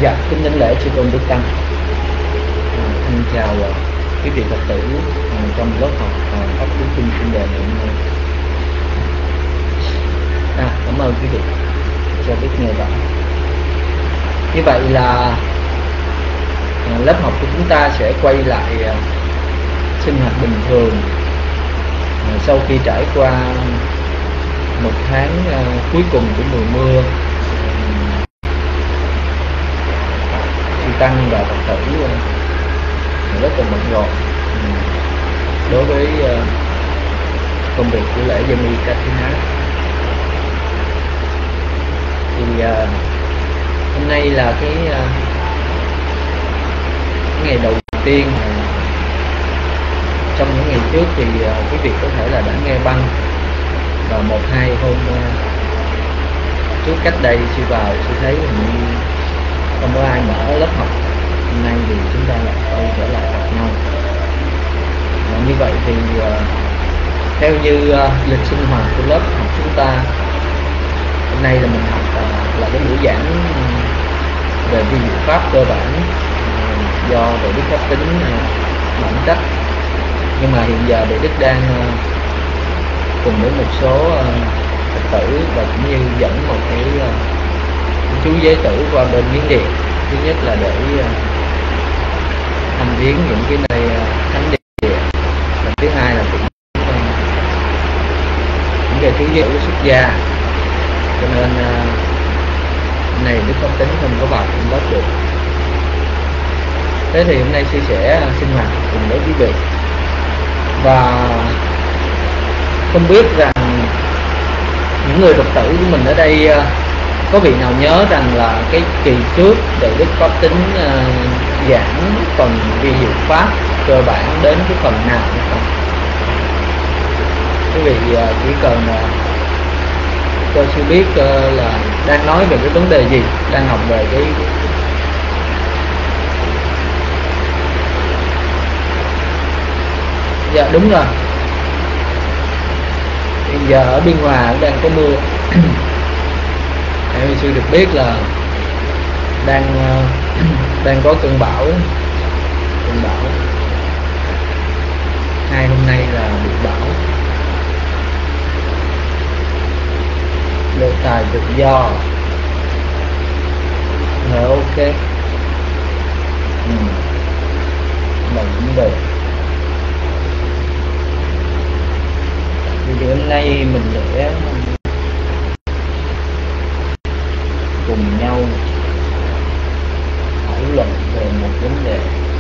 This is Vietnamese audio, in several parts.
Dạ, kính đảnh lễ sư tôn Đức Tăng. Xin chào quý vị Phật tử trong lớp học pháp lý kinh chuyên đề ngày hôm nay. Cảm ơn quý vị cho biết nghe rõ. Như vậy là lớp học của chúng ta sẽ quay lại sinh hoạt bình thường sau khi trải qua một tháng cuối cùng của mùa mưa. Sư tăng và Phật tử rất là bận rộn đối với công việc của lễ dân y Kathina. Thì hôm nay là cái ngày đầu tiên. Trong những ngày trước thì quý vị có thể là đã nghe băng, và 1-2 hôm trước cách đây sư vào sư thấy hình như không có ai mở lớp học. Hôm nay thì chúng ta lại quay trở lại gặp nhau. Như vậy thì theo như lịch sinh hoạt của lớp học chúng ta, hôm nay là mình học là cái buổi giảng về vi diệu pháp cơ bản do Đại Đức Pháp Tính bản trách. Nhưng mà hiện giờ Đại Đức đang cùng với một số Phật tử và cũng như dẫn một cái chú giới tử qua bên Miến Điện. Thứ nhất là để thăm viếng những cái nơi thánh địa, và thứ hai là cũng những cái chú giới tử xuất gia, cho nên hôm nay Đức Pháp Tính không có vào trong lớp được. Thế thì hôm nay sư sẽ sinh hoạt cùng với quý vị, và không biết rằng những người Phật tử của mình ở đây có vị nào nhớ rằng là cái kỳ trước Đại Đức Pháp Tính giảng phần vi diệu pháp cơ bản đến cái phần nào hay không? Quý vị chỉ cần cho sư biết là đang nói về cái vấn đề gì, đang học về cái dạ đúng rồi. Bây giờ ở Biên Hòa đang có mưa. Em sư được biết là đang có cơn bão. Hai hôm nay là bị bão. Đề tài tự do. Rồi ok. Mình cũng được. Thì hôm nay mình sẽ cùng nhau thảo luận về một vấn đề.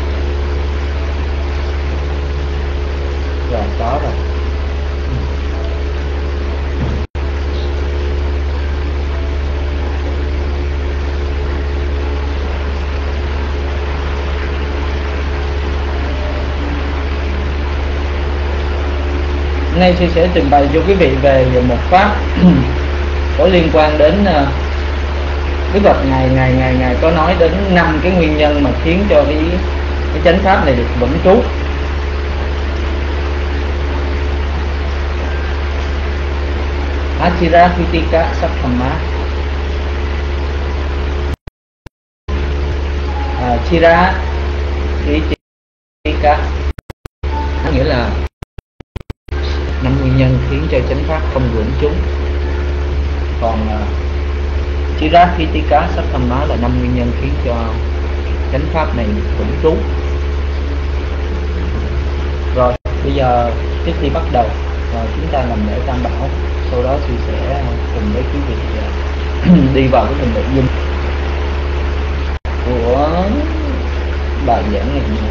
Rồi có rồi. Hôm nay tôi sẽ trình bày cho quý vị về một pháp có liên quan đến Đức Phật ngài có nói đến 5 cái nguyên nhân mà khiến cho cái chánh pháp này được vững trú. Achira Hitika Sakkhamma. Achira Hitika nghĩa là 5 nguyên nhân khiến cho chánh pháp không vững trú. Còn Chirahitika Sakkhamma là 5 nguyên nhân khiến cho chánh pháp này vững trú. Rồi bây giờ trước khi bắt đầu chúng ta làm lễ Tam Bảo, sau đó tôi sẽ cùng với quý vị đi vào cái phần nội dung của bài giảng ngày hôm nay.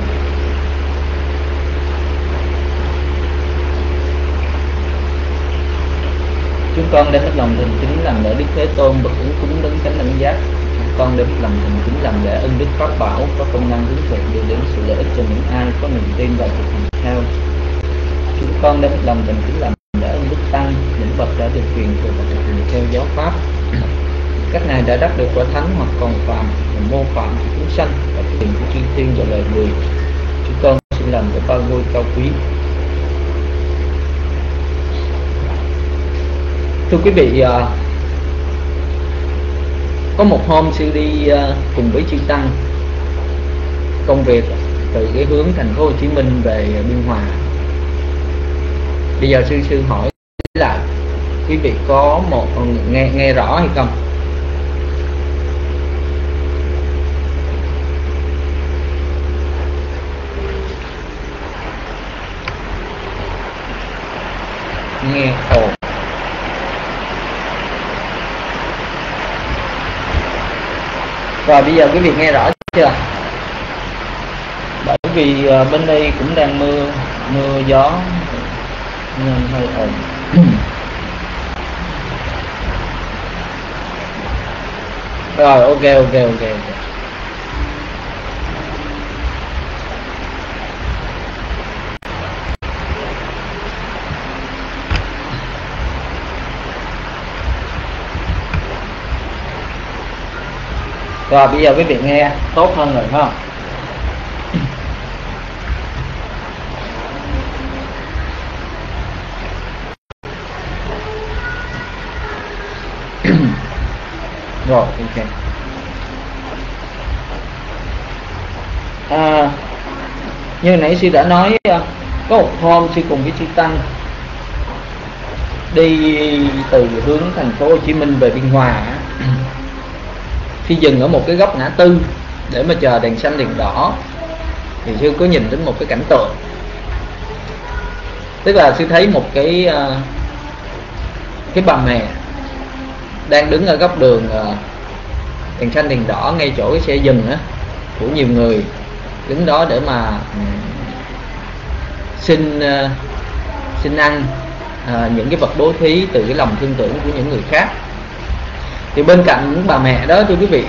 Chúng con đem hết lòng thành kính làm lễ Đức Thế Tôn bậc ứng cúng đấng chánh đẳng giác. Chúng con đem hết lòng thành kính làm lễ ân Đức Pháp Bảo có công năng hướng thượng đưa đến sự lợi ích cho những ai có niềm tin và thực hành theo. Chúng con đem hết lòng thành kính làm lễ ân Đức Tăng, những bậc đã được truyền thừa và thực hành theo giáo pháp. Các ngài đã đắc được quả thánh hoặc còn phàm và mô phạm của chúng sanh và tiền của chư thiên và lời người. Chúng con xin làm cái ba ngôi cao quý. Thưa quý vị, Có một hôm sư đi cùng với chư tăng công việc từ cái hướng thành phố Hồ Chí Minh về Biên Hòa. Bây giờ sư hỏi là quý vị có một nghe rõ hay không? Nghe ồn. Rồi bây giờ quý vị nghe rõ chưa? Bởi vì bên đây cũng đang mưa gió nên hơi ồn. Rồi ok. Rồi bây giờ quý vị nghe tốt hơn rồi phải không? Rồi ok. Như nãy sư đã nói, có một hôm sư cùng với chư tăng đi từ hướng thành phố Hồ Chí Minh về Biên Hòa. Khi dừng ở một cái góc ngã tư để mà chờ đèn xanh đèn đỏ thì sư có nhìn đến một cái cảnh tượng. Tức là sư thấy một cái bà mẹ đang đứng ở góc đường đèn xanh đèn đỏ ngay chỗ cái xe dừng á, của nhiều người đứng đó để mà xin ăn những cái vật bố thí từ cái lòng thương tưởng của những người khác. Thì bên cạnh những bà mẹ đó thưa quý vị,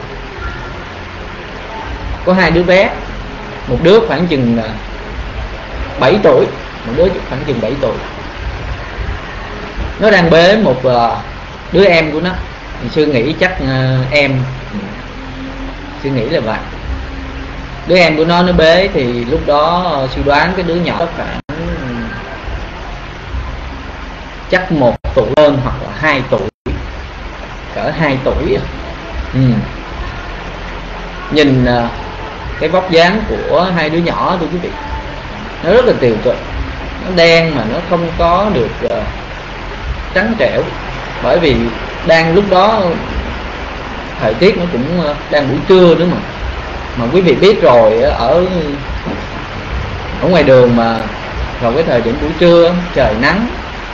có hai đứa bé, một đứa khoảng chừng 7 tuổi, một đứa khoảng chừng 7 tuổi. Nó đang bế một đứa em của nó. Thì sư nghĩ chắc sư nghĩ là vậy. Đứa em của nó bế thì lúc đó sư đoán cái đứa nhỏ khoảng chắc 1 tuổi hơn hoặc là 2 tuổi, cỡ 2 tuổi. Nhìn cái vóc dáng của hai đứa nhỏ thưa quý vị, nó rất là tiều tụy, nó đen mà nó không có được trắng trẻo, bởi vì đang lúc đó thời tiết nó cũng đang buổi trưa nữa mà quý vị biết rồi, ở ngoài đường mà vào cái thời điểm buổi trưa trời nắng,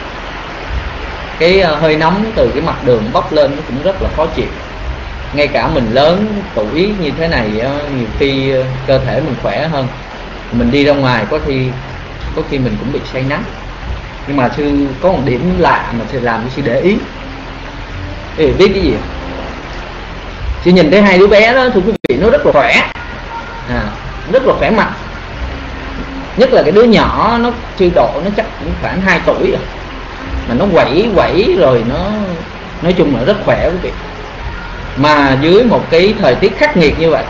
cái hơi nóng từ cái mặt đường bốc lên nó cũng rất là khó chịu. Ngay cả mình lớn tuổi như thế này, nhiều khi cơ thể mình khỏe hơn, mình đi ra ngoài có khi mình cũng bị say nắng. Nhưng mà sư có một điểm lạ mà sư làm cho sư để ý. Quý vị biết cái gì? Sư nhìn thấy hai đứa bé đó thưa quý vị, nó rất là khỏe, rất là khỏe mạnh. Nhất là cái đứa nhỏ, nó sư độ nó chắc cũng khoảng 2 tuổi rồi, mà nó quẩy rồi, nó nói chung là rất khỏe quý vị. Mà dưới một cái thời tiết khắc nghiệt như vậy,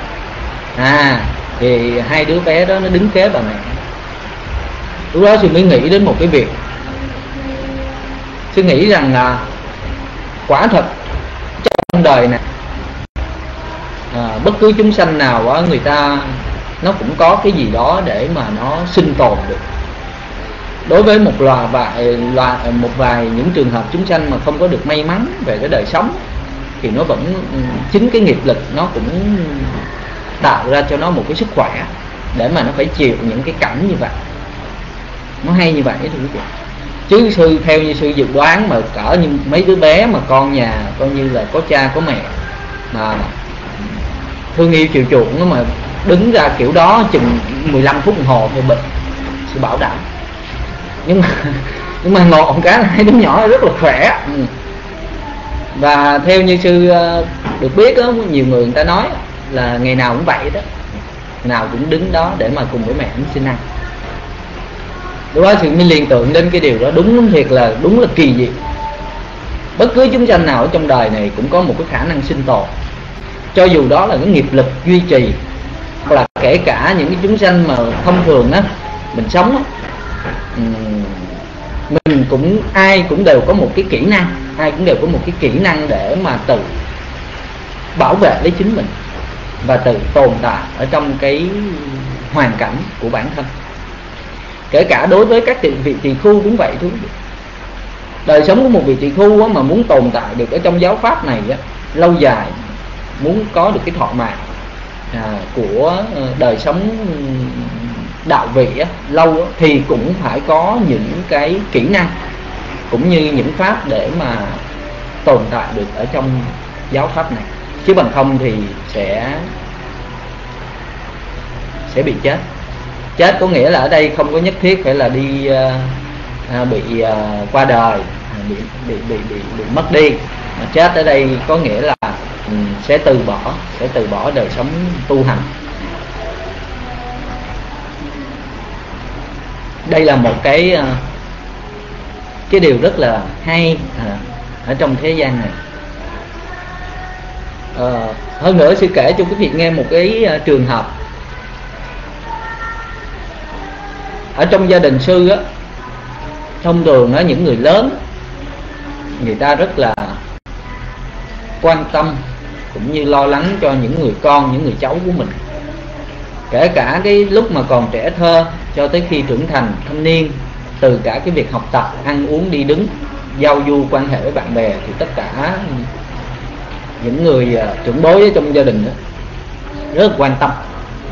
thì hai đứa bé đó nó đứng kế bà mẹ. Lúc đó sư mới nghĩ đến một cái việc. Sư nghĩ rằng là quả thật trong đời này, bất cứ chúng sanh nào người ta nó cũng có cái gì đó để mà nó sinh tồn được. Đối với một vài những trường hợp chúng sanh mà không có được may mắn về cái đời sống, thì nó vẫn chính cái nghiệp lực nó cũng tạo ra cho nó một cái sức khỏe để mà nó phải chịu những cái cảnh như vậy. Nó hay như vậy thưa quý vị. Chứ sư theo như sư dự đoán mà cỡ như mấy đứa bé mà con nhà coi như là có cha có mẹ mà thương yêu chiều chuộng, nó mà đứng ra kiểu đó chừng 15 phút đồng hồ thì bệnh, sư bảo đảm. Nhưng mà ngộ một cái là hai đứa nhỏ rất là khỏe. Và theo như sư được biết đó, nhiều người ta nói là ngày nào cũng vậy đó, ngày nào cũng đứng đó để mà cùng với mẹ xin ăn. Lúc đó sư mới liên tưởng đến cái điều đó, đúng là kỳ dị. Bất cứ chúng sanh nào ở trong đời này cũng có một cái khả năng sinh tồn, cho dù đó là cái nghiệp lực duy trì, hoặc là kể cả những cái chúng sanh mà thông thường á, mình sống á, mình ai cũng đều có một cái kỹ năng, ai cũng đều có một cái kỹ năng để mà bảo vệ lấy chính mình và tự tồn tại ở trong cái hoàn cảnh của bản thân. Kể cả đối với các vị tỳ khưu cũng vậy thôi. Đời sống của một vị tỳ khưu mà muốn tồn tại được ở trong giáo pháp này lâu dài, muốn có được cái thọ mạng của đời sống đạo vị lâu thì cũng phải có những cái kỹ năng cũng như những pháp để mà tồn tại được ở trong giáo pháp này, chứ bằng không thì sẽ bị chết. Chết có nghĩa là ở đây không có nhất thiết phải là đi bị qua đời, bị mất đi. Mà chết ở đây có nghĩa là sẽ từ bỏ đời sống tu hành. Đây là một cái điều rất là hay ở trong thế gian này. Hơn nữa sư kể cho quý vị nghe một cái trường hợp ở trong gia đình sư thông thường những người lớn người ta rất là quan tâm cũng như lo lắng cho những người con, những người cháu của mình, kể cả cái lúc mà còn trẻ thơ cho tới khi trưởng thành thanh niên. Từ cả cái việc học tập, ăn uống, đi đứng, giao du, quan hệ với bạn bè, thì tất cả những người trưởng bối ở trong gia đình rất là quan tâm,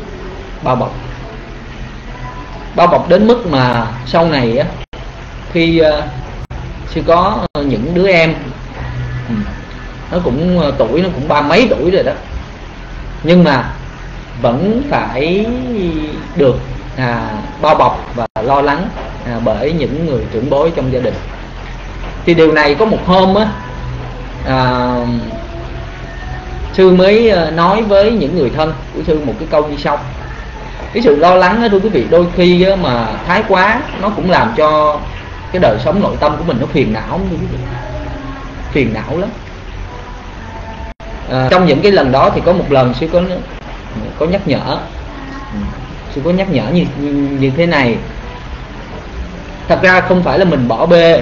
bao bọc đến mức mà sau này khi sư có những đứa em nó cũng tuổi nó cũng ba mấy tuổi rồi đó, nhưng mà vẫn phải được bao bọc và lo lắng bởi những người trưởng bối trong gia đình. Thì điều này có một hôm sư mới nói với những người thân của sư một cái câu như sau: cái sự lo lắng thưa quý vị, đôi khi mà thái quá nó cũng làm cho cái đời sống nội tâm của mình nó phiền não, thưa quý vị, phiền não lắm. Trong những cái lần đó thì có một lần sư có nhắc nhở, sư có nhắc nhở như thế này: thật ra không phải là mình bỏ bê,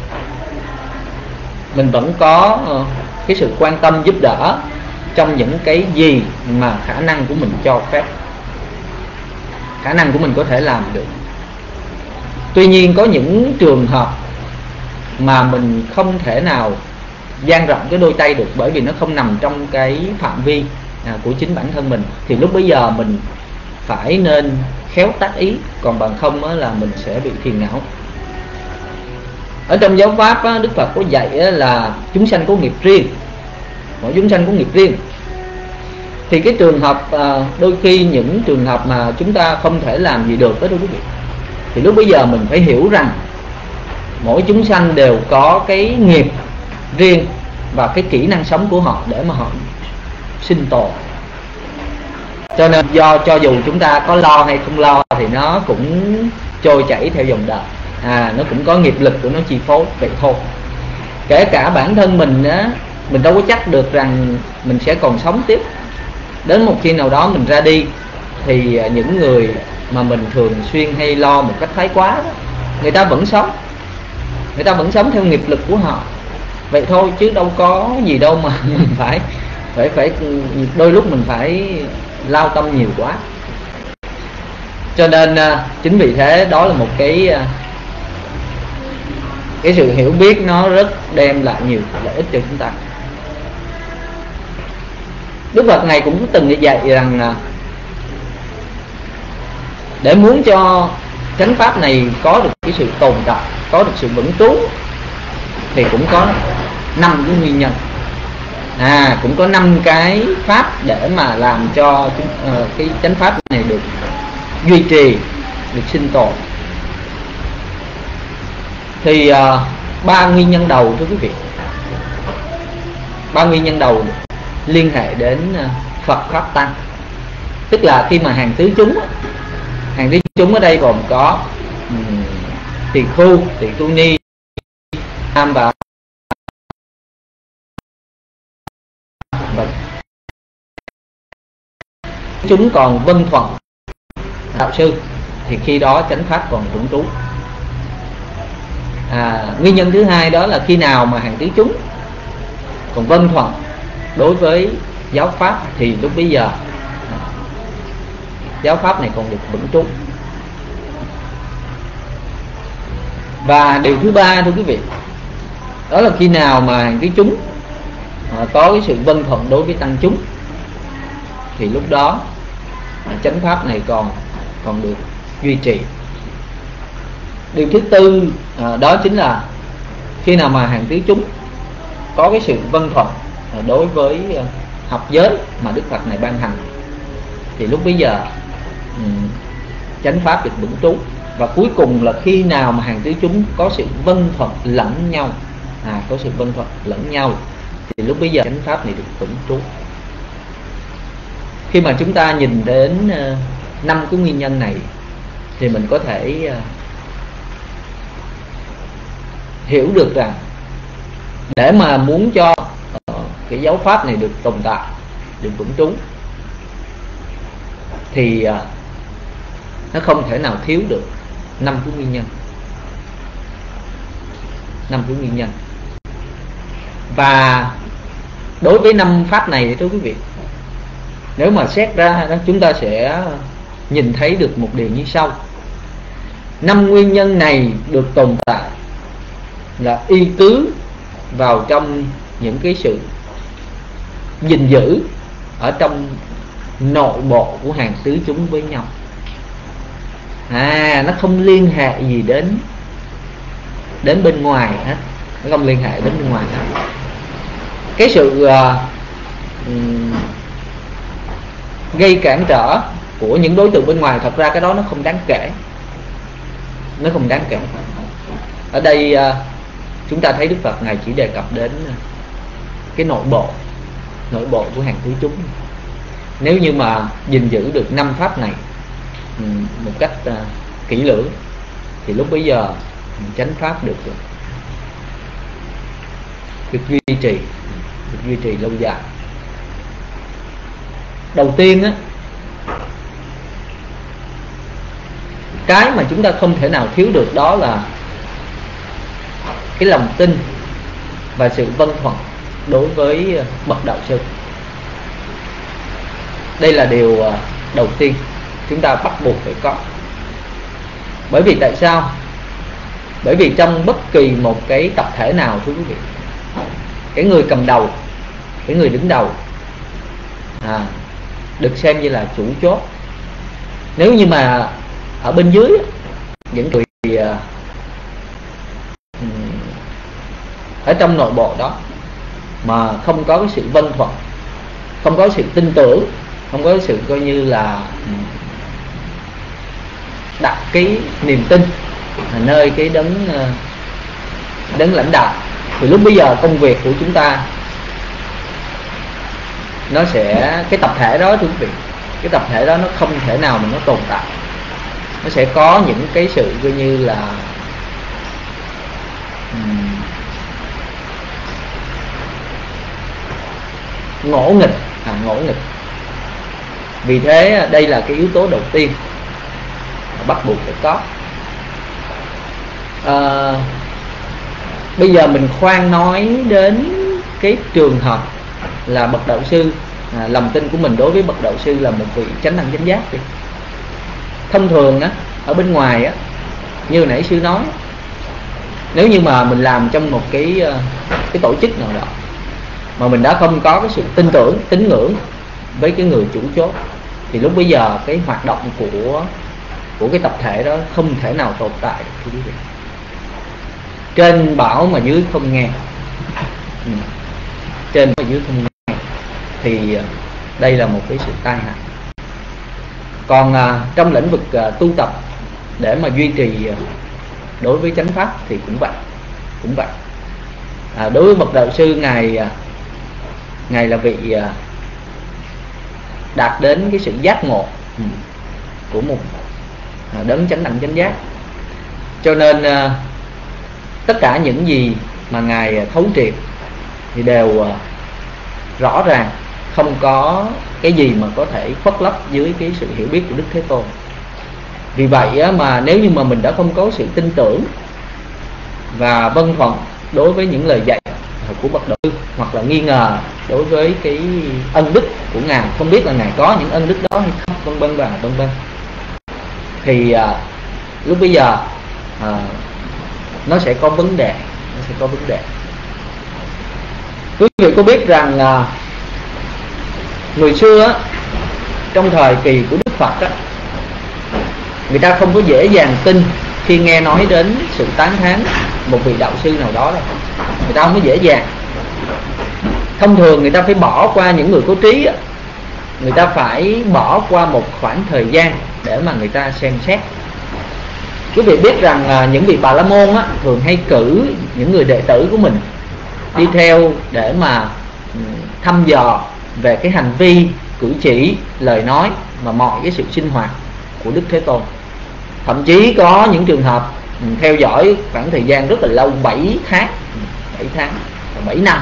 mình vẫn có cái sự quan tâm giúp đỡ trong những cái gì mà khả năng của mình cho phép, khả năng của mình có thể làm được. Tuy nhiên có những trường hợp mà mình không thể nào dang rộng cái đôi tay được, bởi vì nó không nằm trong cái phạm vi của chính bản thân mình, thì lúc bấy giờ mình phải nên khéo tác ý, còn bằng không là mình sẽ bị phiền não. Ở trong giáo pháp Đức Phật có dạy là chúng sanh có nghiệp riêng, mỗi chúng sanh có nghiệp riêng. Thì cái trường hợp đôi khi những trường hợp mà chúng ta không thể làm gì được đó thưa quý vị, thì lúc bấy giờ mình phải hiểu rằng mỗi chúng sanh đều có cái nghiệp riêng và cái kỹ năng sống của họ để mà họ sinh tồn. Cho nên cho dù chúng ta có lo hay không lo thì nó cũng trôi chảy theo dòng đời, nó cũng có nghiệp lực của nó chi phối vậy thôi. Kể cả bản thân mình mình đâu có chắc được rằng mình sẽ còn sống tiếp. Đến một khi nào đó mình ra đi thì những người mà mình thường xuyên hay lo một cách thái quá đó, người ta vẫn sống theo nghiệp lực của họ vậy thôi, chứ đâu có gì đâu mà mình phải đôi lúc mình phải lao tâm nhiều quá. Cho nên chính vì thế đó là một cái sự hiểu biết nó rất đem lại nhiều lợi ích cho chúng ta. Đức Phật này cũng từng dạy rằng để muốn cho chánh pháp này có được cái sự tồn tại, có được sự vững trú, thì cũng có 5 cái nguyên nhân, cũng có 5 cái pháp để mà làm cho cái chánh pháp này được duy trì, được sinh tồn. Thì 3 nguyên nhân đầu thưa quý vị, 3 nguyên nhân đầu liên hệ đến Phật pháp tăng. Tức là khi mà hàng tứ chúng ở đây gồm có tỳ khưu, tỳ khưu ni, nam và chúng còn vân thuận đạo sư, thì khi đó chánh pháp còn vững trú. Nguyên nhân thứ hai đó là khi nào mà hàng tứ chúng còn vân thuận đối với giáo pháp thì lúc bấy giờ giáo pháp này còn được vững trú. Và điều thứ ba thưa quý vị, đó là khi nào mà hàng tứ chúng có cái sự vâng thuận đối với tăng chúng thì lúc đó chánh pháp này còn được duy trì. Điều thứ tư đó chính là khi nào mà hàng tứ chúng có cái sự vâng thuận đối với học giới mà Đức Phật này ban hành thì lúc bấy giờ chánh pháp được vững trú. Và cuối cùng là khi nào mà hàng tứ chúng có sự vâng thuận lẫn nhau, có sự vâng thuận lẫn nhau thì lúc bấy giờ chánh pháp này được vững trú. Khi mà chúng ta nhìn đến 5 cái nguyên nhân này thì mình có thể hiểu được rằng để mà muốn cho cái giáo pháp này được tồn tại, được vững trú thì nó không thể nào thiếu được 5 cái nguyên nhân. 5 cái nguyên nhân. Và đối với 5 pháp này thưa quý vị, nếu mà xét ra đó, chúng ta sẽ nhìn thấy được một điều như sau. 5 nguyên nhân này được tồn tại là y cứ vào trong những cái sự gìn giữ ở trong nội bộ của hàng tứ chúng với nhau. Nó không liên hệ gì đến bên ngoài hết, nó không liên hệ đến bên ngoài hết. Cái sự gây cản trở của những đối tượng bên ngoài, thật ra cái đó nó không đáng kể. Nó không đáng kể. Ở đây chúng ta thấy Đức Phật Ngài chỉ đề cập đến cái nội bộ của hàng tứ chúng. Nếu như mà gìn giữ được 5 pháp này một cách kỹ lưỡng thì lúc bấy giờ chánh pháp được duy trì lâu dài. Đầu tiên á, cái mà chúng ta không thể nào thiếu được đó là cái lòng tin và sự vâng thuận đối với bậc đạo sư. Đây là điều đầu tiên chúng ta bắt buộc phải có. Bởi vì tại sao? Bởi vì trong bất kỳ một cái tập thể nào thưa quý vị, cái người cầm đầu, cái người đứng đầu được xem như là chủ chốt. Nếu như mà ở bên dưới những người ở trong nội bộ đó mà không có cái sự vâng thuận, không có sự tin tưởng, không có sự coi như là đặt cái niềm tin nơi cái đấng lãnh đạo, thì lúc bây giờ công việc của chúng ta nó sẽ, cái tập thể đó thưa quý vị, cái tập thể đó nó không thể nào mà nó tồn tại. Nó sẽ có những cái sự coi như là ngỗ nghịch. Vì thế đây là cái yếu tố đầu tiên bắt buộc phải có. Bây giờ mình khoan nói đến cái trường hợp là bậc đạo sư, lòng tin của mình đối với bậc đạo sư là một vị chánh đẳng chánh giác đi. Thông thường á, ở bên ngoài á, như nãy sư nói, nếu như mà mình làm trong một cái tổ chức nào đó mà mình đã không có cái sự tin tưởng, tín ngưỡng với cái người chủ chốt thì lúc bây giờ cái hoạt động của cái tập thể đó không thể nào tồn tại được thưa quý vị. Trên bảo mà dưới không nghe, trên mà dưới không nghe thì đây là một cái sự tai hại. Còn trong lĩnh vực tu tập để mà duy trì đối với chánh pháp thì cũng vậy. Đối với bậc đạo sư, ngài là vị đạt đến cái sự giác ngộ của một đấng chánh đẳng chánh giác, cho nên tất cả những gì mà ngài thấu triệt thì đều rõ ràng, không có cái gì mà có thể khuất lấp dưới cái sự hiểu biết của Đức Thế Tôn. Vì vậy mà nếu như mà mình đã không có sự tin tưởng và vâng thuận đối với những lời dạy của bậc đạo sư, hoặc là nghi ngờ đối với cái ân đức của ngài, không biết là ngài có những ân đức đó hay không, vân vân và vân vân. Thì lúc bây giờ nó sẽ có vấn đề, Quý vị có biết rằng người xưa trong thời kỳ của Đức Phật người ta không có dễ dàng tin khi nghe nói đến sự tán thán một vị đạo sư nào đó đâu. Người ta không có dễ dàng. Thông thường người ta phải bỏ qua những người có trí, người ta phải bỏ qua một khoảng thời gian để mà người ta xem xét. Quý vị biết rằng những vị Bà La Môn thường hay cử những người đệ tử của mình đi theo để mà thăm dò về cái hành vi, cử chỉ, lời nói và mọi cái sự sinh hoạt của Đức Thế Tôn. Thậm chí có những trường hợp theo dõi khoảng thời gian rất là lâu, 7 tháng, 7 năm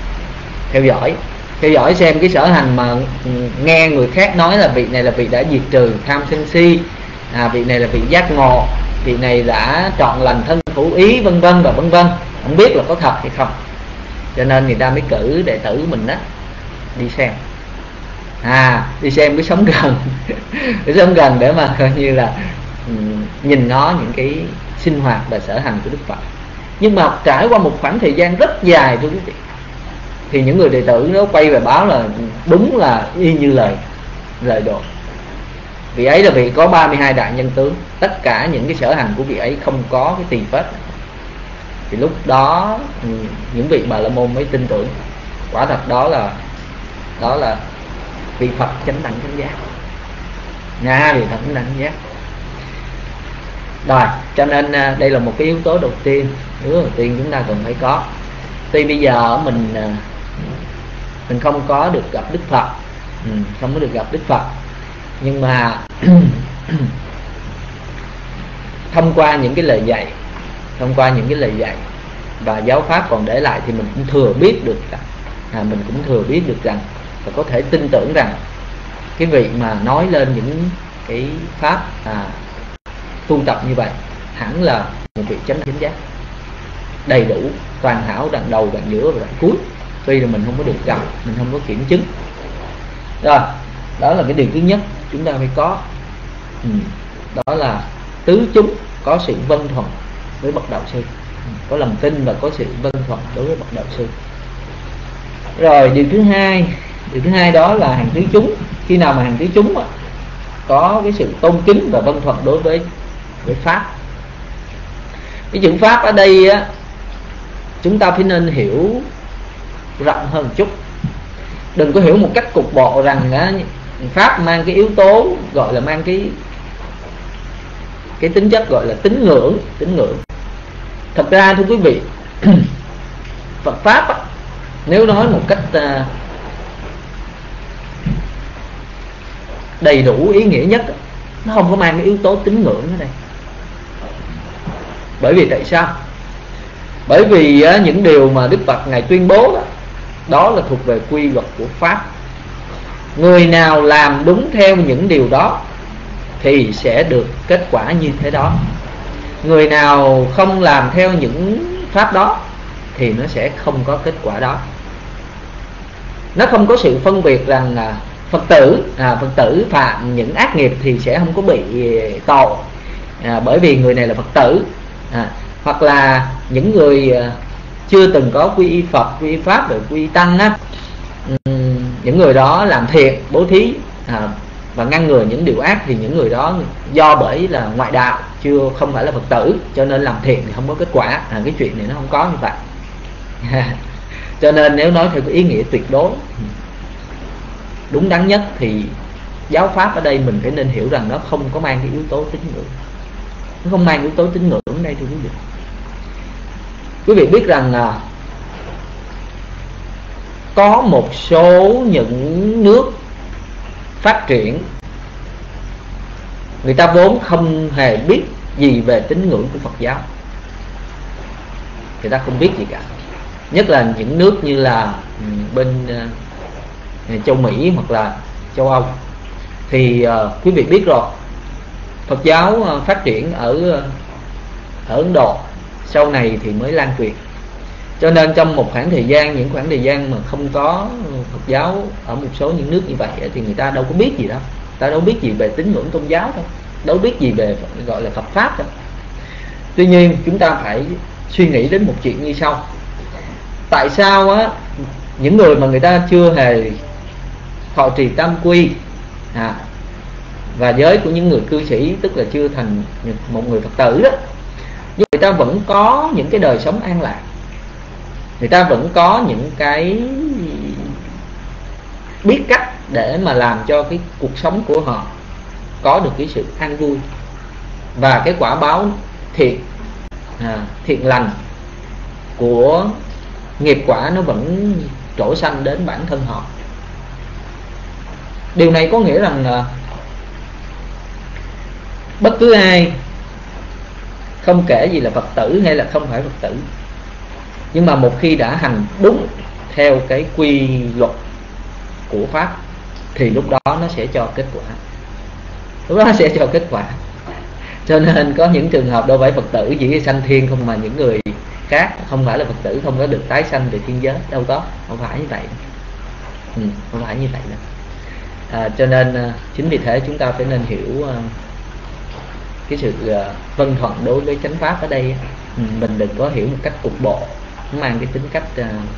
theo dõi xem cái sở hành mà nghe người khác nói là vị này là vị đã diệt trừ tham sân si, vị này là vị giác ngộ, vị này đã trọn lành thân thủ ý, vân vân và vân vân. Không biết là có thật hay không, cho nên người ta mới cử đệ tử của mình đi xem, đi xem cái sống gần cái sống gần để mà coi như là nhìn ngó những cái sinh hoạt và sở hành của Đức Phật. Nhưng mà trải qua một khoảng thời gian rất dài, thưa quý vị, thì những người đệ tử nó quay về báo là đúng là y như lời đồn. Vị ấy là vị có 32 đại nhân tướng, tất cả những cái sở hành của vị ấy không có cái tỳ phết. Thì lúc đó những vị Bà La Môn mới tin tưởng quả thật đó là vị Phật chánh đẳng chánh giác, vị Phật chánh đẳng chánh giác. Rồi, cho nên đây là một cái yếu tố đầu tiên chúng ta cần phải có. Tuy bây giờ mình không có được gặp Đức Phật, nhưng mà thông qua những cái lời dạy và giáo pháp còn để lại thì mình cũng thừa biết được rằng và có thể tin tưởng rằng cái vị mà nói lên những cái pháp tu tập như vậy hẳn là một vị chánh giác đầy đủ, toàn hảo, đoạn đầu, đoạn giữa và đoạn cuối. Tuy là mình không có được gặp, mình không có kiểm chứng. Rồi, đó là cái điều thứ nhất chúng ta phải có. Đó là tứ chúng có sự vâng thuận với bậc đạo sư, có lòng tin và có sự vâng thuận đối với bậc đạo sư. Rồi điều thứ hai đó là hàng tứ chúng. Khi nào mà hàng tứ chúng có cái sự tôn kính và vâng thuận đối với pháp. Cái chữ pháp ở đây chúng ta phải nên hiểu rộng hơn một chút. Đừng có hiểu một cách cục bộ rằng pháp mang cái yếu tố gọi là mang cái tính chất gọi là tín ngưỡng. Thật ra thưa quý vị, Phật pháp nếu nói một cách đầy đủ ý nghĩa nhất, nó không có mang cái yếu tố tín ngưỡng ở đây. Bởi vì tại sao? Bởi vì những điều mà Đức Phật Ngài tuyên bố đó là thuộc về quy luật của pháp. Người nào làm đúng theo những điều đó thì sẽ được kết quả như thế đó. Người nào không làm theo những pháp đó thì nó sẽ không có kết quả đó. Nó không có sự phân biệt rằng Phật tử phạm những ác nghiệp thì sẽ không có bị tội, bởi vì người này là Phật tử. Hoặc là những người chưa từng có quy y Phật, quy y Pháp rồi quy y Tăng những người đó làm thiện, bố thí và ngăn ngừa những điều ác, thì những người đó do bởi là ngoại đạo, không phải là Phật tử, cho nên làm thiện thì không có kết quả. Cái chuyện này nó không có như vậy. Cho nên nếu nói theo cái ý nghĩa tuyệt đối đúng đắn nhất thì giáo pháp ở đây mình phải nên hiểu rằng nó không có mang cái yếu tố tín ngưỡng. Nó không mang yếu tố tín ngưỡng ở đây thưa quý vị. Quý vị biết rằng là có một số những nước phát triển, người ta vốn không hề biết gì về tín ngưỡng của Phật giáo. Người ta không biết gì cả. Nhất là những nước như là bên châu Mỹ hoặc là châu Âu. Thì quý vị biết rồi, Phật giáo phát triển ở Ấn Độ, sau này thì mới lan truyền. Cho nên trong một khoảng thời gian, những khoảng thời gian mà không có Phật giáo ở một số những nước như vậy thì người ta đâu có biết gì đâu, người ta đâu biết gì về tín ngưỡng tôn giáo đâu, đâu biết gì về gọi là Phật pháp đâu. Tuy nhiên chúng ta phải suy nghĩ đến một chuyện như sau: tại sao á những người mà người ta chưa hề thọ trì tam quy và giới của những người cư sĩ, tức là chưa thành một người Phật tử đó, nhưng người ta vẫn có những cái đời sống an lạc, người ta vẫn có những cái biết cách để mà làm cho cái cuộc sống của họ có được cái sự an vui, và cái quả báo thiện lành của nghiệp quả nó vẫn trổ sanh đến bản thân họ. Điều này có nghĩa rằng là bất cứ ai, không kể gì là Phật tử hay là không phải Phật tử, nhưng mà một khi đã hành đúng theo cái quy luật của Pháp thì lúc đó nó sẽ cho kết quả, lúc đó nó sẽ cho kết quả. Cho nên có những trường hợp đâu phải Phật tử chỉ sanh thiên không, mà những người khác không phải là Phật tử không có được tái sanh về thiên giới, đâu có, không phải như vậy. Không phải như vậy đâu. Cho nên chính vì thế chúng ta phải nên hiểu cái sự vân thuận đối với chánh pháp ở đây. Mình đừng có hiểu một cách cục bộ, nó mang cái tính cách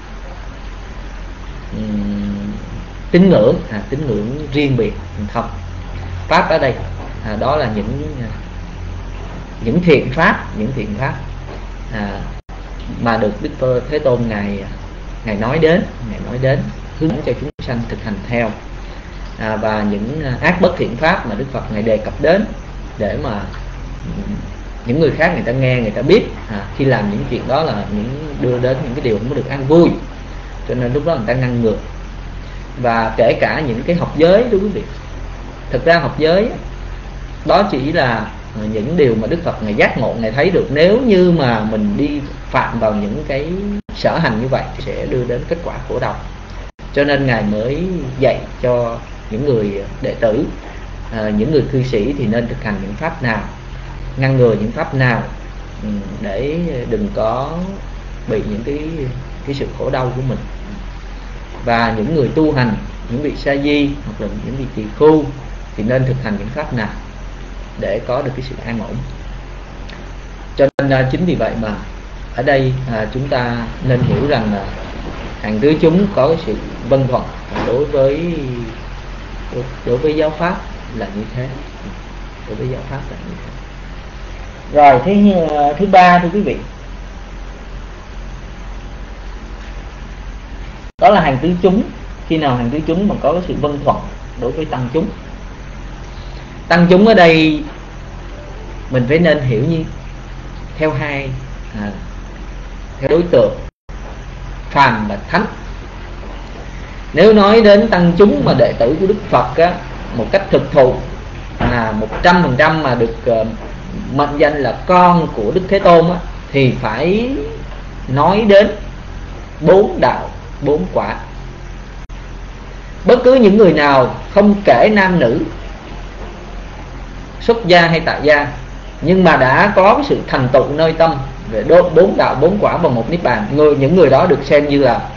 tín ngưỡng riêng biệt không. Pháp ở đây đó là những thiện pháp, mà được Đức Thế Tôn ngài nói đến hướng dẫn cho chúng sanh thực hành theo, và những ác bất thiện pháp mà Đức Phật ngài đề cập đến để mà những người khác người ta nghe, người ta biết khi làm những chuyện đó là đưa đến những cái điều không có được an vui, cho nên lúc đó người ta ngăn ngừa. Và kể cả những cái học giới đó quý vị, thực ra học giới đó chỉ là những điều mà Đức Phật ngài giác ngộ, ngài thấy được nếu như mà mình đi phạm vào những cái sở hành như vậy sẽ đưa đến kết quả khổ đau. Cho nên ngài mới dạy cho những người đệ tử, những người cư sĩ thì nên thực hành những pháp nào, ngăn ngừa những pháp nào để đừng có bị những cái sự khổ đau của mình. Và những người tu hành, những vị sa di hoặc là những vị tỳ khu thì nên thực hành những pháp nào để có được cái sự an ổn. Cho nên chính vì vậy mà ở đây chúng ta nên hiểu rằng là hàng tứ chúng có cái sự vân thuận đối với giáo pháp là như thế, đối với giáo pháp là như thế. Rồi thứ ba thưa quý vị, đó là hàng tứ chúng. Khi nào hàng tứ chúng mà có cái sự vân thuận đối với tăng chúng? Tăng chúng ở đây mình phải nên hiểu như theo theo đối tượng phàm và thánh. Nếu nói đến tăng chúng mà đệ tử của Đức Phật một cách thực thụ 100% mà được mệnh danh là con của Đức Thế Tôn thì phải nói đến 4 đạo 4 quả. Bất cứ những người nào, không kể nam nữ, xuất gia hay tại gia, nhưng mà đã có cái sự thành tựu nơi tâm về 4 đạo 4 quả và một niết bàn, những người đó được xem như là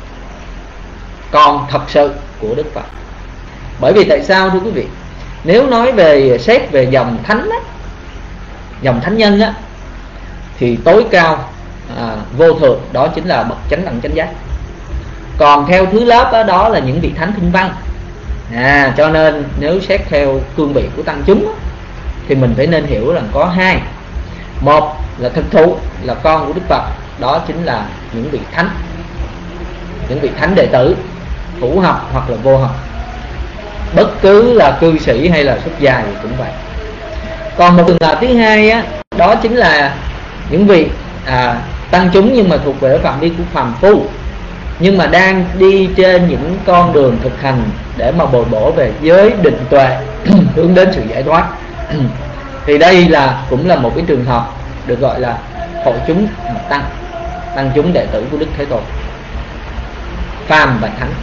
con thật sự của Đức Phật. Bởi vì tại sao thưa quý vị? Nếu nói về xét về dòng thánh dòng thánh nhân thì tối cao vô thượng đó chính là bậc chánh đẳng chánh giác. Còn theo thứ lớp đó là những vị thánh thinh văn. Cho nên nếu xét theo cương vị của tăng chúng thì mình phải nên hiểu rằng có hai. Một là thực thụ là con của Đức Phật, đó chính là những vị thánh, những vị thánh đệ tử hữu học hoặc là vô học, bất cứ là cư sĩ hay là xuất gia thì cũng vậy. Còn một trường hợp thứ hai đó chính là những vị tăng chúng nhưng mà thuộc về phạm vi của phàm phu, nhưng mà đang đi trên những con đường thực hành để mà bồi bổ về giới định tuệ hướng đến sự giải thoát. Thì đây cũng là một cái trường hợp được gọi là hội chúng tăng chúng đệ tử của Đức Thế Tôn, phàm và thánh.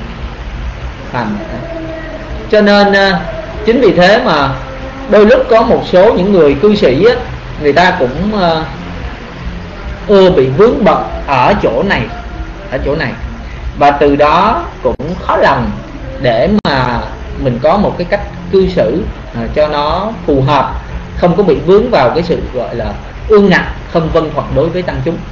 Cho nên chính vì thế mà đôi lúc có một số những người cư sĩ người ta cũng ưa bị vướng bận ở chỗ này, và từ đó cũng khó lòng để mà mình có một cái cách cư xử cho nó phù hợp, không có bị vướng vào cái sự gọi là ương ngạnh, không vâng thuận đối với tăng chúng.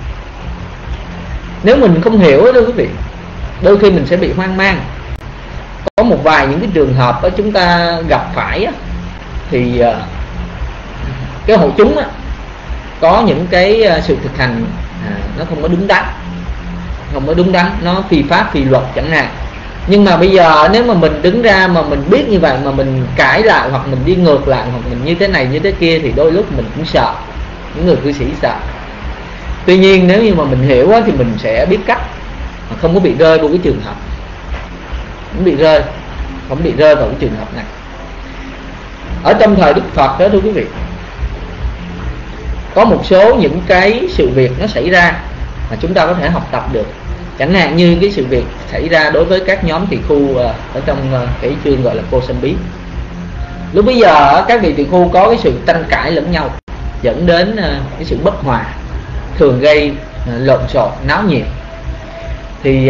Nếu mình không hiểu đó quý vị, đôi khi mình sẽ bị hoang mang. Có một vài những cái trường hợp đó chúng ta gặp phải thì cái hội chúng có những cái sự thực hành nó không có đúng đắn, nó phi pháp phi luật chẳng hạn. Nhưng mà bây giờ nếu mà mình đứng ra mà mình biết như vậy mà mình cãi lại, hoặc mình đi ngược lại, hoặc mình như thế này như thế kia, thì đôi lúc mình cũng sợ, những người cư sĩ sợ. Tuy nhiên nếu như mà mình hiểu thì mình sẽ biết cách không có bị rơi vào cái trường hợp, không bị rơi vào cái trường hợp này. Ở trong thời Đức Phật đó thưa quý vị, có một số những cái sự việc nó xảy ra mà chúng ta có thể học tập được. Chẳng hạn như cái sự việc xảy ra đối với các nhóm tỳ khu ở trong cái chương gọi là Cô Sanh Bí. Lúc bây giờ các vị tỳ khu có cái sự tranh cãi lẫn nhau, dẫn đến cái sự bất hòa, thường gây lộn xộn, náo nhiệt. Thì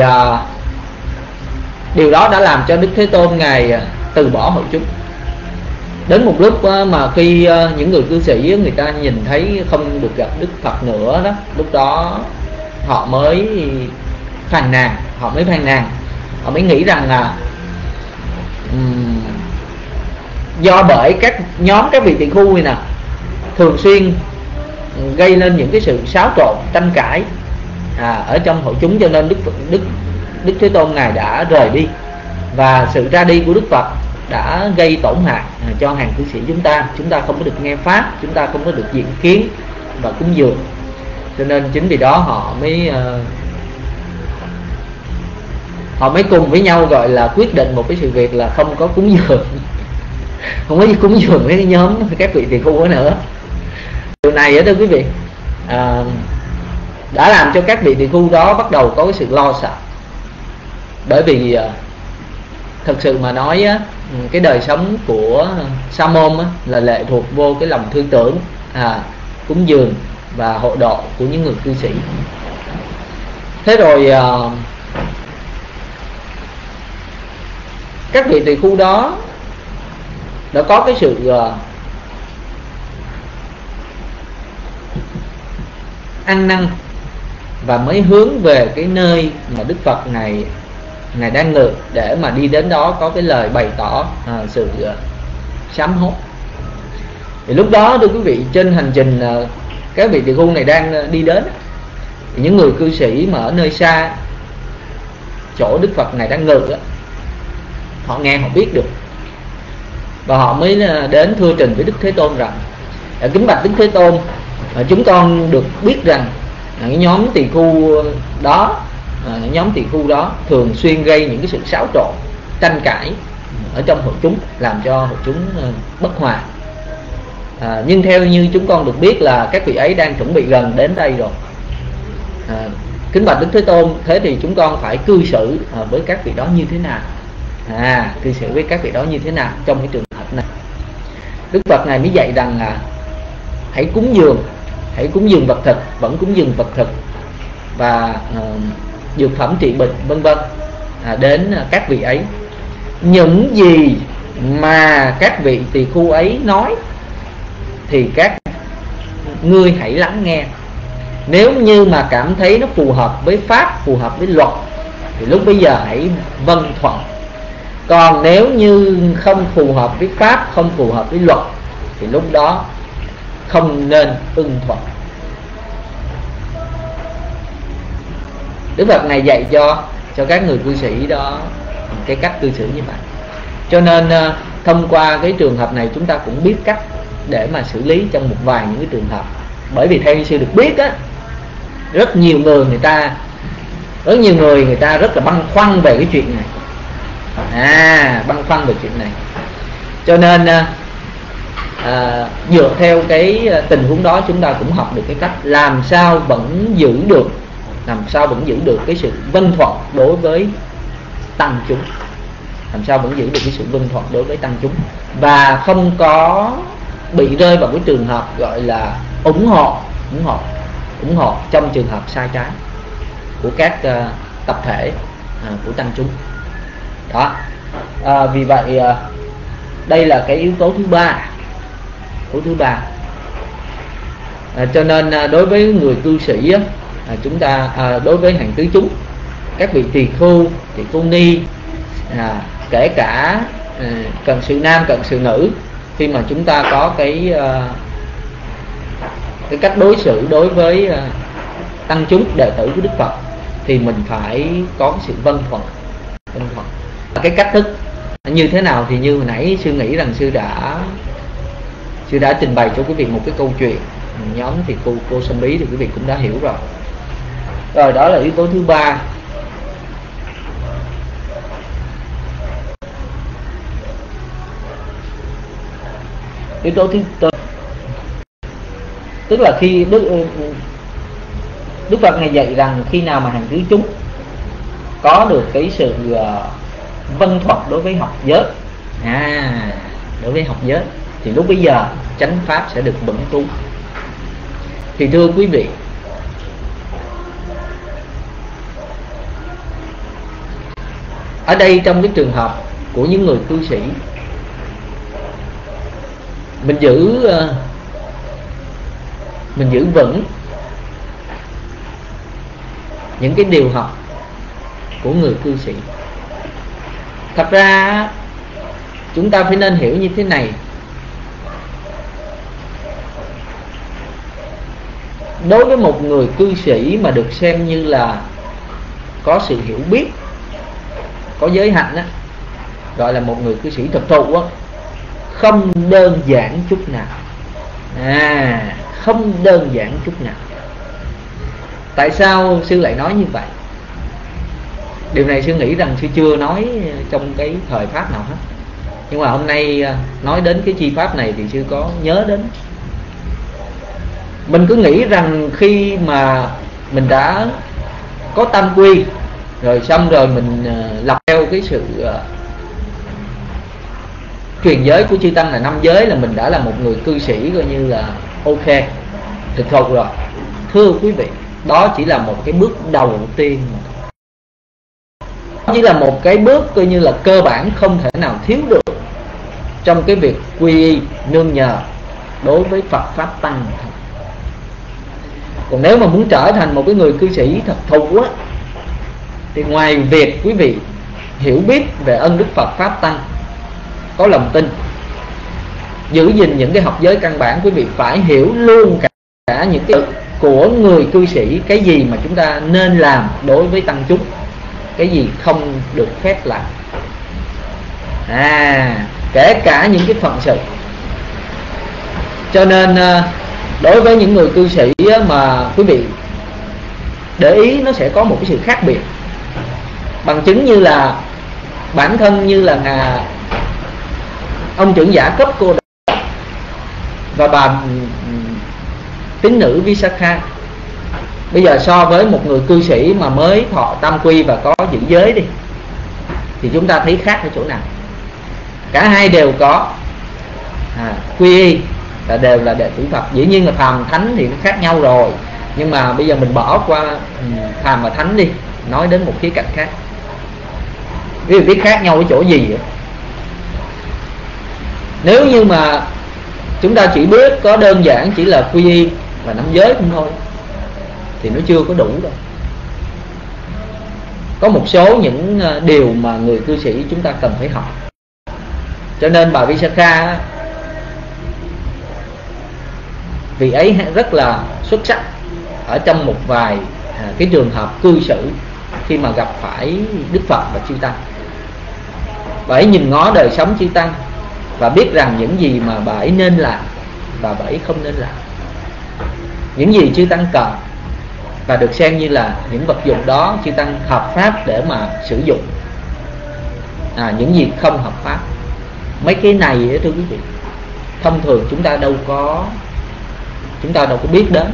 điều đó đã làm cho Đức Thế Tôn Ngài từ bỏ hội chúng. Đến một lúc mà khi những người cư sĩ người ta nhìn thấy không được gặp Đức Phật nữa đó, lúc đó họ mới phàn nàn, họ mới nghĩ rằng là do bởi các nhóm các vị tỳ khu này nè thường xuyên gây nên những cái sự xáo trộn, tranh cãi ở trong hội chúng, cho nên Đức Thế Tôn Ngài đã rời đi. Và sự ra đi của Đức Phật đã gây tổn hại cho hàng cư sĩ chúng ta không có được nghe pháp, chúng ta không có được diện kiến và cúng dường. Cho nên chính vì đó họ mới cùng với nhau gọi là quyết định một cái sự việc là không có cúng dường không có cúng dường với cái nhóm các vị tỳ khu nữa. Điều này thưa quý vị đã làm cho các vị tỳ khu đó bắt đầu có cái sự lo sợ. Bởi vì thật sự mà nói cái đời sống của sa môn là lệ thuộc vô cái lòng thương tưởng, cúng dường và hộ độ của những người cư sĩ. Thế rồi các vị tỳ khu đó đã có cái sự ăn năn và mới hướng về cái nơi mà Đức Phật Ngài đang ngự, để mà đi đến đó có cái lời bày tỏ sự sám hối. Thì lúc đó thưa quý vị, trên hành trình các vị tỳ khu này đang đi đến, thì những người cư sĩ mà ở nơi xa chỗ Đức Phật Ngài đang ngự họ nghe, họ biết được, và họ mới đến thưa trình với Đức Thế Tôn rằng: kính bạch Đức Thế Tôn, chúng con được biết rằng cái nhóm tỳ khu đó thường xuyên gây những cái sự xáo trộn, tranh cãi ở trong hội chúng, làm cho hội chúng bất hòa. Nhưng theo như chúng con được biết là các vị ấy đang chuẩn bị gần đến đây rồi. Kính bạch Đức Thế Tôn, thế thì chúng con phải cư xử với các vị đó như thế nào? Cư xử với các vị đó như thế nào trong cái trường hợp này? Đức Phật Ngài mới dạy rằng hãy cúng dường vật thực, vẫn cúng dường vật thực và dược phẩm trị bệnh vân vân đến các vị ấy. Những gì mà các vị tỳ khu ấy nói thì các ngươi hãy lắng nghe. Nếu như mà cảm thấy nó phù hợp với pháp, phù hợp với luật, thì lúc bây giờ hãy vâng thuận. Còn nếu như không phù hợp với pháp, không phù hợp với luật, thì lúc đó không nên ưng thuận. Đức Phật này dạy cho các người cư sĩ đó cái cách cư xử như vậy. Cho nên thông qua cái trường hợp này chúng ta cũng biết cách để mà xử lý trong một vài những cái trường hợp. Bởi vì theo như sư được biết rất nhiều người người ta rất là băn khoăn về cái chuyện này. Băn khoăn về chuyện này. Cho nên dựa theo cái tình huống đó, chúng ta cũng học được cái cách làm sao vẫn giữ được cái sự vâng thuận đối với tăng chúng, và không có bị rơi vào cái trường hợp gọi là ủng hộ ủng hộ trong trường hợp sai trái của các tập thể của tăng chúng đó. Vì vậy đây là cái yếu tố thứ ba. Cho nên đối với người cư sĩ chúng ta đối với hàng tứ chúng, các vị tỳ khưu ni, kể cả cận sự nam cận sự nữ, khi mà chúng ta có cái cách đối xử đối với tăng chúng đệ tử của Đức Phật thì mình phải có cái sự vâng thuận. Cái cách thức như thế nào thì như hồi nãy sư nghĩ rằng sư đã trình bày cho quý vị một cái câu chuyện nhóm thì cô Sâm Bí thì quý vị cũng đã hiểu rồi. Rồi đó là yếu tố thứ ba. Yếu tố thứ tư, tức là khi Đức Phật Ngài dạy rằng khi nào mà hàng tứ chúng có được cái sự vâng thuận đối với học giới, đối với học giới, thì lúc bấy giờ chánh pháp sẽ được vững tu. Thì thưa quý vị, ở đây trong cái trường hợp của những người cư sĩ, mình giữ vững những cái điều học của người cư sĩ. Thật ra chúng ta phải nên hiểu như thế này: đối với một người cư sĩ mà được xem như là có sự hiểu biết, có giới hạnh á, gọi là một người cư sĩ thực thụ á, không đơn giản chút nào. Không đơn giản chút nào. Tại sao sư lại nói như vậy? Điều này sư nghĩ rằng sư chưa nói trong cái thời pháp nào hết, nhưng mà hôm nay nói đến cái chi pháp này thì sư có nhớ đến. Mình cứ nghĩ rằng khi mà mình đã có tam quy rồi, xong rồi mình lập theo cái sự truyền giới của chư tăng là 5 giới, là mình đã là một người cư sĩ coi như là ok, thực thụ rồi. Thưa quý vị, đó chỉ là một cái bước đầu tiên, chỉ là một cái bước coi như là cơ bản, không thể nào thiếu được trong cái việc quy y nương nhờ đối với Phật pháp tăng. Còn nếu mà muốn trở thành một cái người cư sĩ thật thụ á, thì ngoài việc quý vị hiểu biết về ân đức Phật pháp tăng, có lòng tin, giữ gìn những cái học giới căn bản, quý vị phải hiểu luôn cả những cái của người cư sĩ, cái gì mà chúng ta nên làm đối với tăng chúng, cái gì không được phép làm, kể cả những cái phận sự. Cho nên đối với những người cư sĩ mà quý vị để ý, nó sẽ có một cái sự khác biệt. Bằng chứng như là bản thân như là ông trưởng giả cấp cô độc và bà tín nữ Visakha, bây giờ so với một người cư sĩ mà mới thọ tam quy và có giữ giới đi, thì chúng ta thấy khác ở chỗ nào? Cả hai đều có quy y, là đều là đệ tử Phật. Dĩ nhiên là phàm thánh thì nó khác nhau rồi, nhưng mà bây giờ mình bỏ qua phàm và thánh đi, nói đến một khía cạnh khác. Ví dụ biết khác nhau ở chỗ gì vậy? Nếu như mà chúng ta chỉ biết có đơn giản chỉ là quy y và 5 giới không thôi thì nó chưa có đủ đâu. Có một số những điều mà người cư sĩ chúng ta cần phải học. Cho nên bà Visakha, vị ấy rất là xuất sắc ở trong một vài cái trường hợp cư xử khi mà gặp phải Đức Phật và chư tăng. Bà ấy nhìn ngó đời sống chư tăng và biết rằng những gì mà bà ấy nên làm và bà ấy không nên làm, những gì chư tăng cần và được xem như là những vật dụng đó chư tăng hợp pháp để mà sử dụng, những gì không hợp pháp. Mấy cái này thưa quý vị, thông thường chúng ta đâu có biết đến.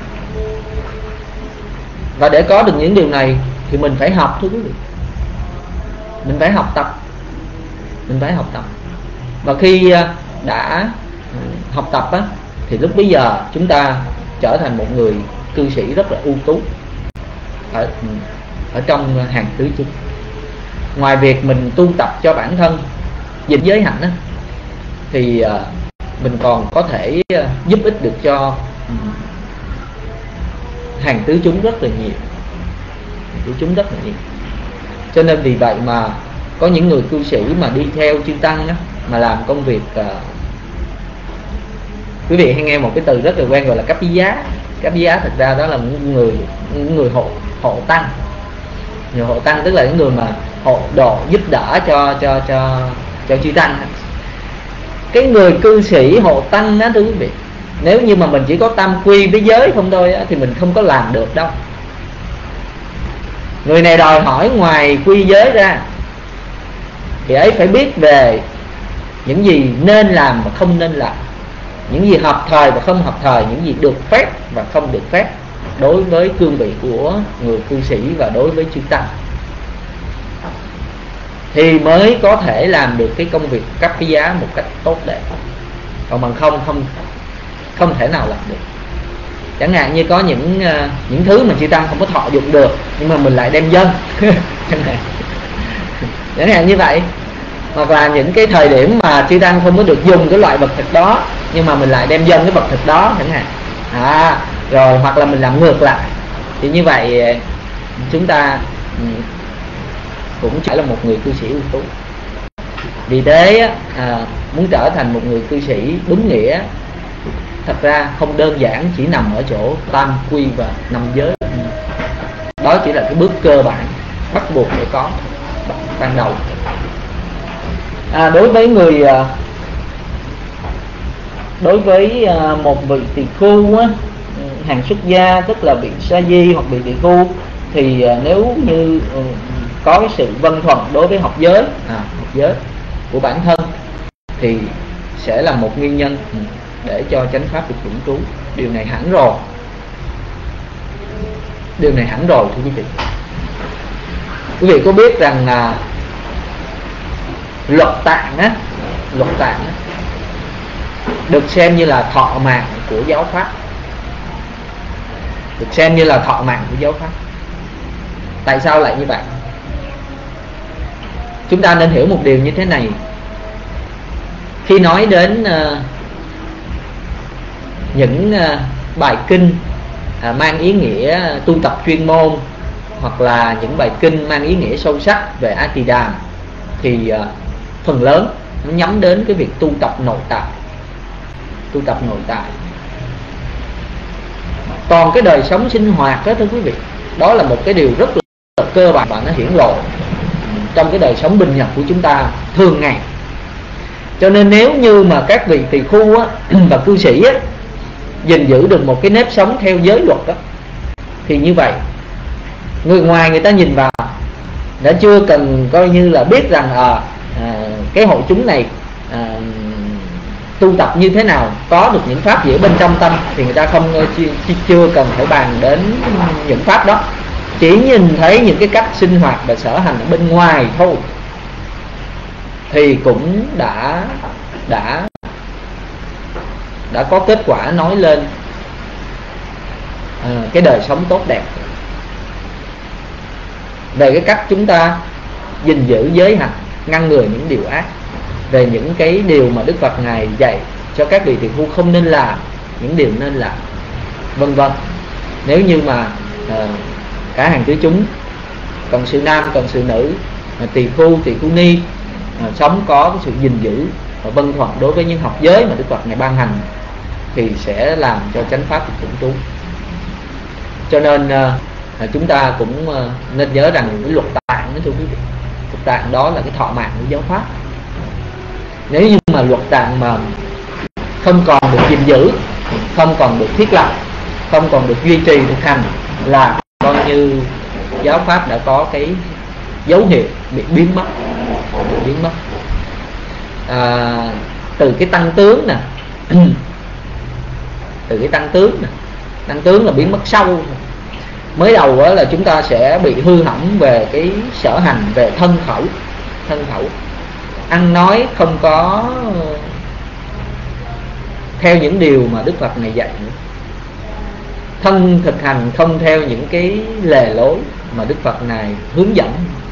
Và để có được những điều này thì mình phải học, thưa quý vị. Mình phải học tập. Và khi đã học tập á, thì lúc bấy giờ chúng ta trở thành một người cư sĩ rất là ưu tú ở trong hàng tứ chúng. Ngoài việc mình tu tập cho bản thân gìn giới hạnh á, thì mình còn có thể giúp ích được cho hàng tứ chúng rất là nhiều, tứ chúng rất là nhiều. Cho nên vì vậy mà có những người cư sĩ mà đi theo chư tăng á, mà làm công việc quý vị hay nghe một cái từ rất là quen gọi là cấp giá. Cấp giá thực ra đó là những người hộ tăng. Người hộ tăng tức là những người mà hộ độ giúp đỡ cho chư tăng. Cái người cư sĩ hộ tăng đó thưa quý vị, nếu như mà mình chỉ có tam quy với giới không thôi á, thì mình không có làm được đâu. Người này đòi hỏi ngoài quy giới ra thì ấy phải biết về những gì nên làm và không nên làm, những gì hợp thời và không hợp thời, những gì được phép và không được phép đối với cương vị của người cư sĩ và đối với chư tăng, thì mới có thể làm được cái công việc cấp cái giá một cách tốt đẹp. Còn bằng không thể nào làm được. Chẳng hạn như có những thứ mà chư tăng không có thọ dụng được, nhưng mà mình lại đem dâng chẳng hạn như vậy. Hoặc là những cái thời điểm mà chư tăng không có được dùng cái loại vật thực đó, nhưng mà mình lại đem dâng cái vật thực đó chẳng hạn. Rồi hoặc là mình làm ngược lại, thì như vậy chúng ta cũng phải là một người cư sĩ ưu tú. Vì thế muốn trở thành một người cư sĩ đúng nghĩa, thật ra không đơn giản chỉ nằm ở chỗ tam quy và năm giới. Đó chỉ là cái bước cơ bản bắt buộc để có ban đầu. Đối với một vị tỳ khưu á, hàng xuất gia tức là vị sa di hoặc vị tỳ khưu, thì nếu như có cái sự vâng thuận đối với học giới của bản thân thì sẽ là một nguyên nhân để cho chánh pháp được vững trú. Điều này hẳn rồi thưa quý vị. Quý vị có biết rằng là luật tạng á được xem như là thọ mạng của giáo pháp. Tại sao lại như vậy? Chúng ta nên hiểu một điều như thế này. Khi nói đến những bài kinh mang ý nghĩa tu tập chuyên môn, hoặc là những bài kinh mang ý nghĩa sâu sắc về A Tỳ Đàm, thì phần lớn nó nhắm đến cái việc tu tập nội tại. Còn cái đời sống sinh hoạt đó thưa quý vị, đó là một cái điều rất là cơ bản và nó hiển lộ trong cái đời sống bình nhật của chúng ta thường ngày. Cho nên nếu như mà các vị tỳ khưu và cư sĩ gìn giữ được một cái nếp sống theo giới luật đó, thì như vậy người ngoài người ta nhìn vào đã chưa cần coi như là biết rằng cái hội chúng này tu tập như thế nào, có được những pháp gì ở bên trong tâm, thì người ta chưa cần phải bàn đến những pháp đó. Chỉ nhìn thấy những cái cách sinh hoạt và sở hành ở bên ngoài thôi thì cũng đã có kết quả nói lên cái đời sống tốt đẹp, về cái cách chúng ta gìn giữ giới hạnh, ngăn ngừa những điều ác, về những cái điều mà Đức Phật Ngài dạy cho các vị tỳ khưu không nên làm, những điều nên làm, vân vân. Nếu như mà cả hàng tứ chúng, cần sự nam, cần sự nữ, tỳ khưu ni sống có cái sự gìn giữ và vân thuận đối với những học giới mà Đức Phật Ngài ban hành, thì sẽ làm cho chánh pháp được vững trú. Cho nên chúng ta cũng nên nhớ rằng cái luật tạng đó thưa quý vị, luật tạng đó là cái thọ mạng của giáo pháp. Nếu như mà luật tạng mà không còn được gìn giữ, không còn được thiết lập, không còn được duy trì thực hành, là coi như giáo pháp đã có cái dấu hiệu bị biến mất. Từ cái tăng tướng nè tăng tướng là biến mất sâu. Mới đầu là chúng ta sẽ bị hư hỏng về cái sở hành, về thân khẩu, ăn nói không có theo những điều mà Đức Phật này dạy nữa. thân thực hành không theo những cái lề lối mà Đức Phật này hướng dẫn,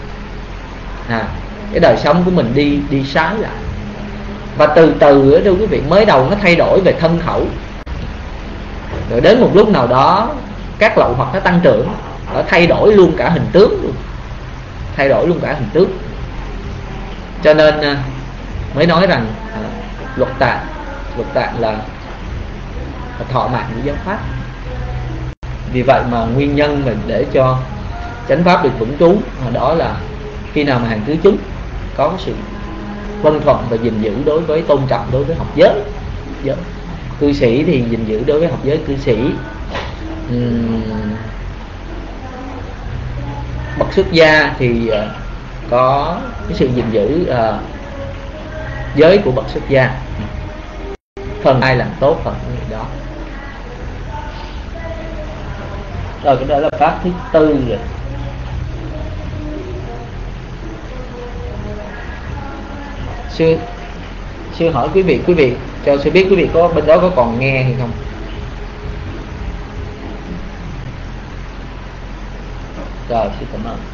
cái đời sống của mình đi trái lại. Và từ từ đó quý vị, mới đầu nó thay đổi về thân khẩu, rồi đến một lúc nào đó các lậu hoặc nó tăng trưởng, nó thay đổi luôn cả hình tướng luôn, thay đổi luôn cả hình tướng. Cho nên mới nói rằng luật tạng là thọ mạng của giáo pháp. Vì vậy mà nguyên nhân mình để cho chánh pháp được vững trú đó là khi nào mà hàng tứ chúng có sự vân thuận và gìn giữ đối với tôn trọng đối với học giới. Cư sĩ thì gìn giữ đối với học giới cư sĩ, bậc xuất gia thì có cái sự gìn giữ giới của bậc xuất gia, phần ai làm tốt phần người đó. Rồi cái đó là pháp thứ tư rồi. Sư hỏi quý vị cho sư biết quý vị có bên đó có còn nghe hay không? Rồi, sư cảm ơn.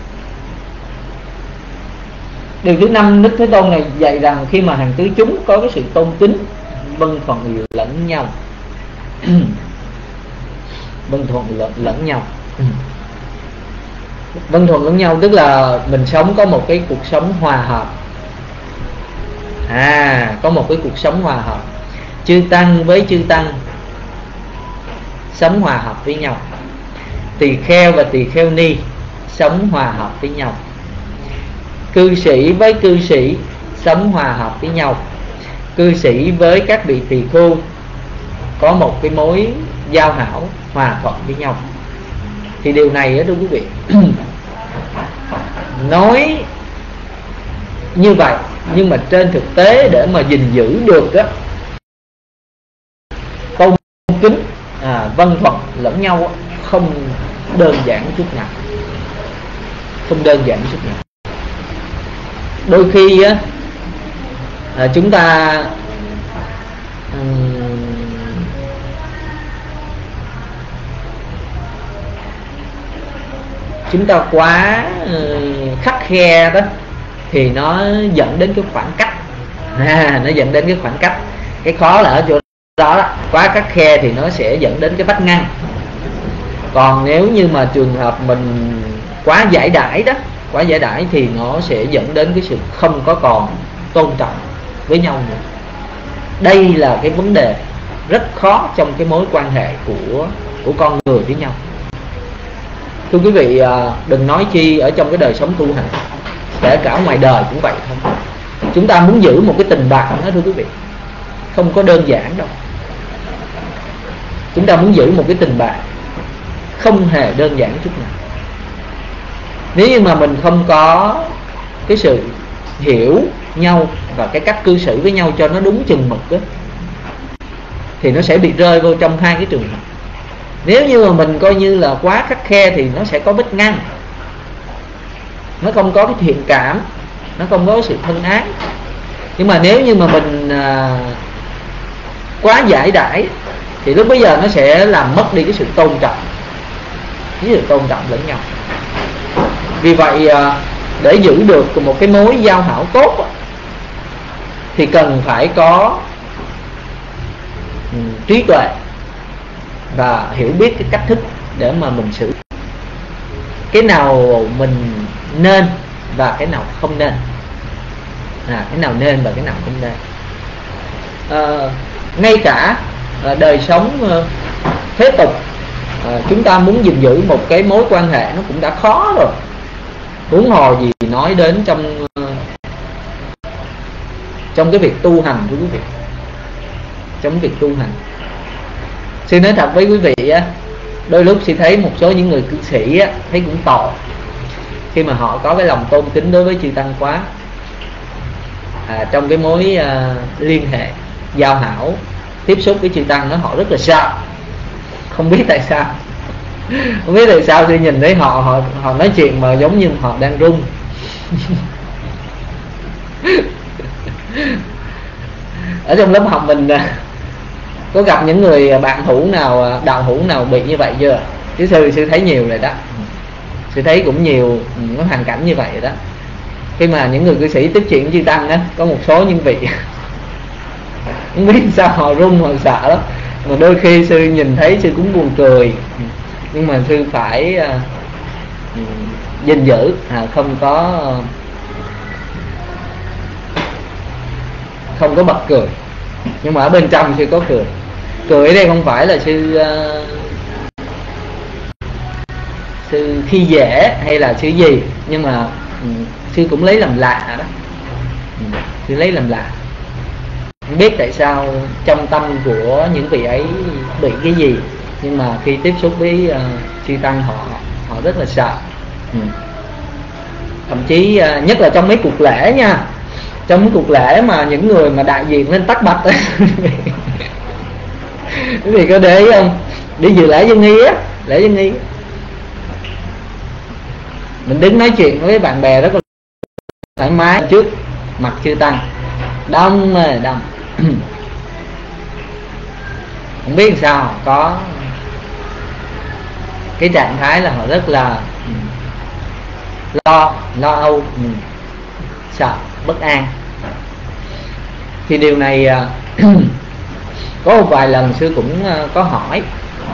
Điều thứ 5, Đức Thế Tôn này dạy rằng khi mà hàng tứ chúng có cái sự tôn kính, vân thuận lẫn nhau, vân thuận lẫn nhau. Vân thuận lẫn nhau tức là mình sống có một cái cuộc sống hòa hợp. Có một cái cuộc sống hòa hợp. Chư tăng với chư tăng sống hòa hợp với nhau. Tỳ kheo và tỳ kheo ni sống hòa hợp với nhau. Cư sĩ với cư sĩ sống hòa hợp với nhau. Cư sĩ với các vị tỳ khưu có một cái mối giao hảo hòa thuận với nhau. Thì điều này đó thưa quý vị, nói như vậy nhưng mà trên thực tế để mà gìn giữ được á, tôn kính vân thuận lẫn nhau á, không đơn giản chút nào. Không đơn giản chút nào. Đôi khi á, chúng ta quá khắt khe đó thì nó dẫn đến cái khoảng cách. Nó dẫn đến cái khoảng cách. Cái khó là ở chỗ đó, quá khắt khe thì nó sẽ dẫn đến cái vách ngăn. Còn nếu như mà trường hợp mình quá giải đãi đó, quá giải đãi thì nó sẽ dẫn đến cái sự không có còn tôn trọng với nhau nữa. Đây là cái vấn đề rất khó trong cái mối quan hệ của con người với nhau. Thưa quý vị, đừng nói chi ở trong cái đời sống tu hành, kể cả ngoài đời cũng vậy thôi. Chúng ta muốn giữ một cái tình bạn đó thưa quý vị, không có đơn giản đâu. Chúng ta muốn giữ một cái tình bạn không hề đơn giản chút nào. Nếu như mà mình không có cái sự hiểu nhau và cái cách cư xử với nhau cho nó đúng chừng mực đó, thì nó sẽ bị rơi vô trong hai cái trường hợp. Nếu như mà mình coi như là quá khắt khe thì nó sẽ có vết ngăn, nó không có cái thiện cảm, nó không có sự thân ái. Nhưng mà nếu như mà mình quá giải đãi thì lúc bây giờ nó sẽ làm mất đi cái sự tôn trọng, cái sự tôn trọng lẫn nhau. Vì vậy để giữ được một cái mối giao hảo tốt thì cần phải có trí tuệ và hiểu biết cái cách thức để mà mình xử. Cái nào mình nên và cái nào không nên. Cái nào nên và cái nào không nên. Ngay cả đời sống thế tục, chúng ta muốn gìn giữ một cái mối quan hệ nó cũng đã khó rồi, huống hồ gì nói đến trong cái việc tu hành của quý vị. Trong việc tu hành, xin nói thật với quý vị á, đôi lúc chị thấy một số những người cư sĩ á, thấy cũng tội khi mà họ có cái lòng tôn kính đối với chư tăng quá. Trong cái mối liên hệ giao hảo tiếp xúc với chư tăng đó, họ rất là sợ. Không biết tại sao. Không biết tại sao tôi nhìn thấy họ nói chuyện mà giống như họ đang run. Ở trong lớp học mình Có gặp những người bạn hữu nào, đạo hữu nào bị như vậy chưa? Chứ sư thấy nhiều rồi đó. Sư thấy cũng nhiều những hoàn cảnh như vậy rồi đó. Khi mà những người cư sĩ tiếp chuyện với chư tăng á, có một số những vị không biết sao họ run, họ sợ lắm. Mà đôi khi sư nhìn thấy sư cũng buồn cười, nhưng mà sư phải gìn giữ, không có bật cười. Nhưng mà ở bên trong sư có cười. Cười ở đây không phải là sư khi dễ hay là sư gì, nhưng mà sư cũng lấy làm lạ đó. Sư lấy làm lạ, không biết tại sao trong tâm của những vị ấy bị cái gì, nhưng mà khi tiếp xúc với chư tăng họ rất là sợ. Thậm chí nhất là trong mấy cuộc lễ nha, trong mấy cuộc lễ mà những người mà đại diện lên tắt bạch ấy, quý vị có để ý không? Đi dự lễ dân nghi á, lễ dân nghi, mình đứng nói chuyện với bạn bè rất là thoải mái trước mặt chư tăng, đông ơi đông. Không biết sao có cái trạng thái là họ rất là lo âu, sợ, bất an. Thì điều này có một vài lần sư cũng có hỏi,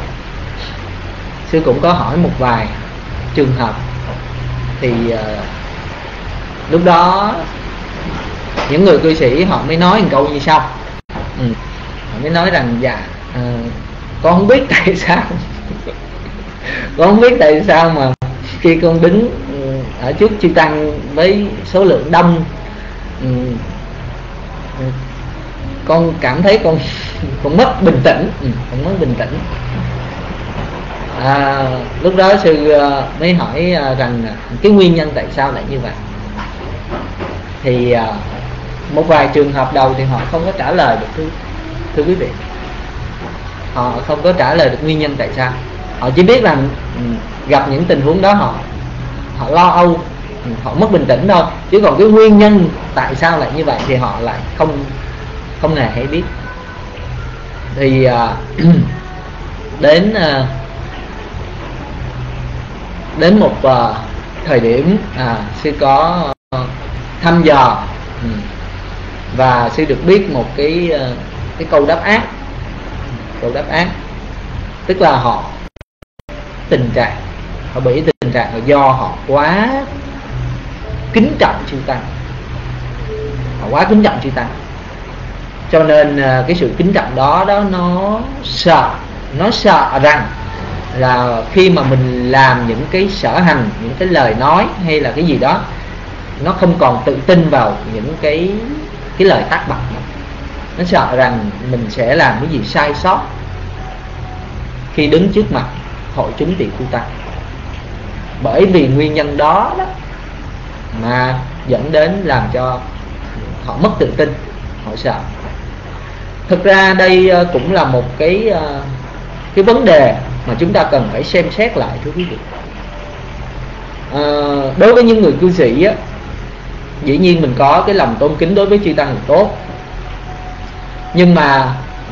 sư cũng có hỏi một vài trường hợp. Thì lúc đó những người cư sĩ họ mới nói một câu như sau. Họ mới nói rằng dạ con không biết tại sao con không biết tại sao mà khi con đứng ở trước chư tăng với số lượng đông, con cảm thấy con mất bình tĩnh, con mất bình tĩnh. Lúc đó sư mới hỏi rằng cái nguyên nhân tại sao lại như vậy. Thì một vài trường hợp đầu thì họ không có trả lời được, thưa quý vị. Họ không có trả lời được nguyên nhân tại sao. Họ chỉ biết rằng gặp những tình huống đó họ lo âu, họ mất bình tĩnh thôi. Chứ còn cái nguyên nhân tại sao lại như vậy thì họ lại không hề hay biết. Thì đến một thời điểm sư có thăm dò và sư được biết một cái câu đáp án. Câu đáp án tức là họ bị tình trạng là do họ quá kính trọng chư tăng, họ quá kính trọng chư tăng, cho nên cái sự kính trọng đó nó sợ rằng là khi mà mình làm những cái sở hành, những cái lời nói hay là cái gì đó, nó không còn tự tin vào những cái lời tác bạch nữa. Nó sợ rằng mình sẽ làm cái gì sai sót khi đứng trước mặt hội chúng tỳ khưu tăng. Bởi vì nguyên nhân đó mà dẫn đến làm cho họ mất tự tin, họ sợ. Thực ra đây cũng là một cái vấn đề mà chúng ta cần phải xem xét lại, thưa quý vị. Đối với những người cư sĩ á, dĩ nhiên mình có cái lòng tôn kính đối với chư tăng là tốt, nhưng mà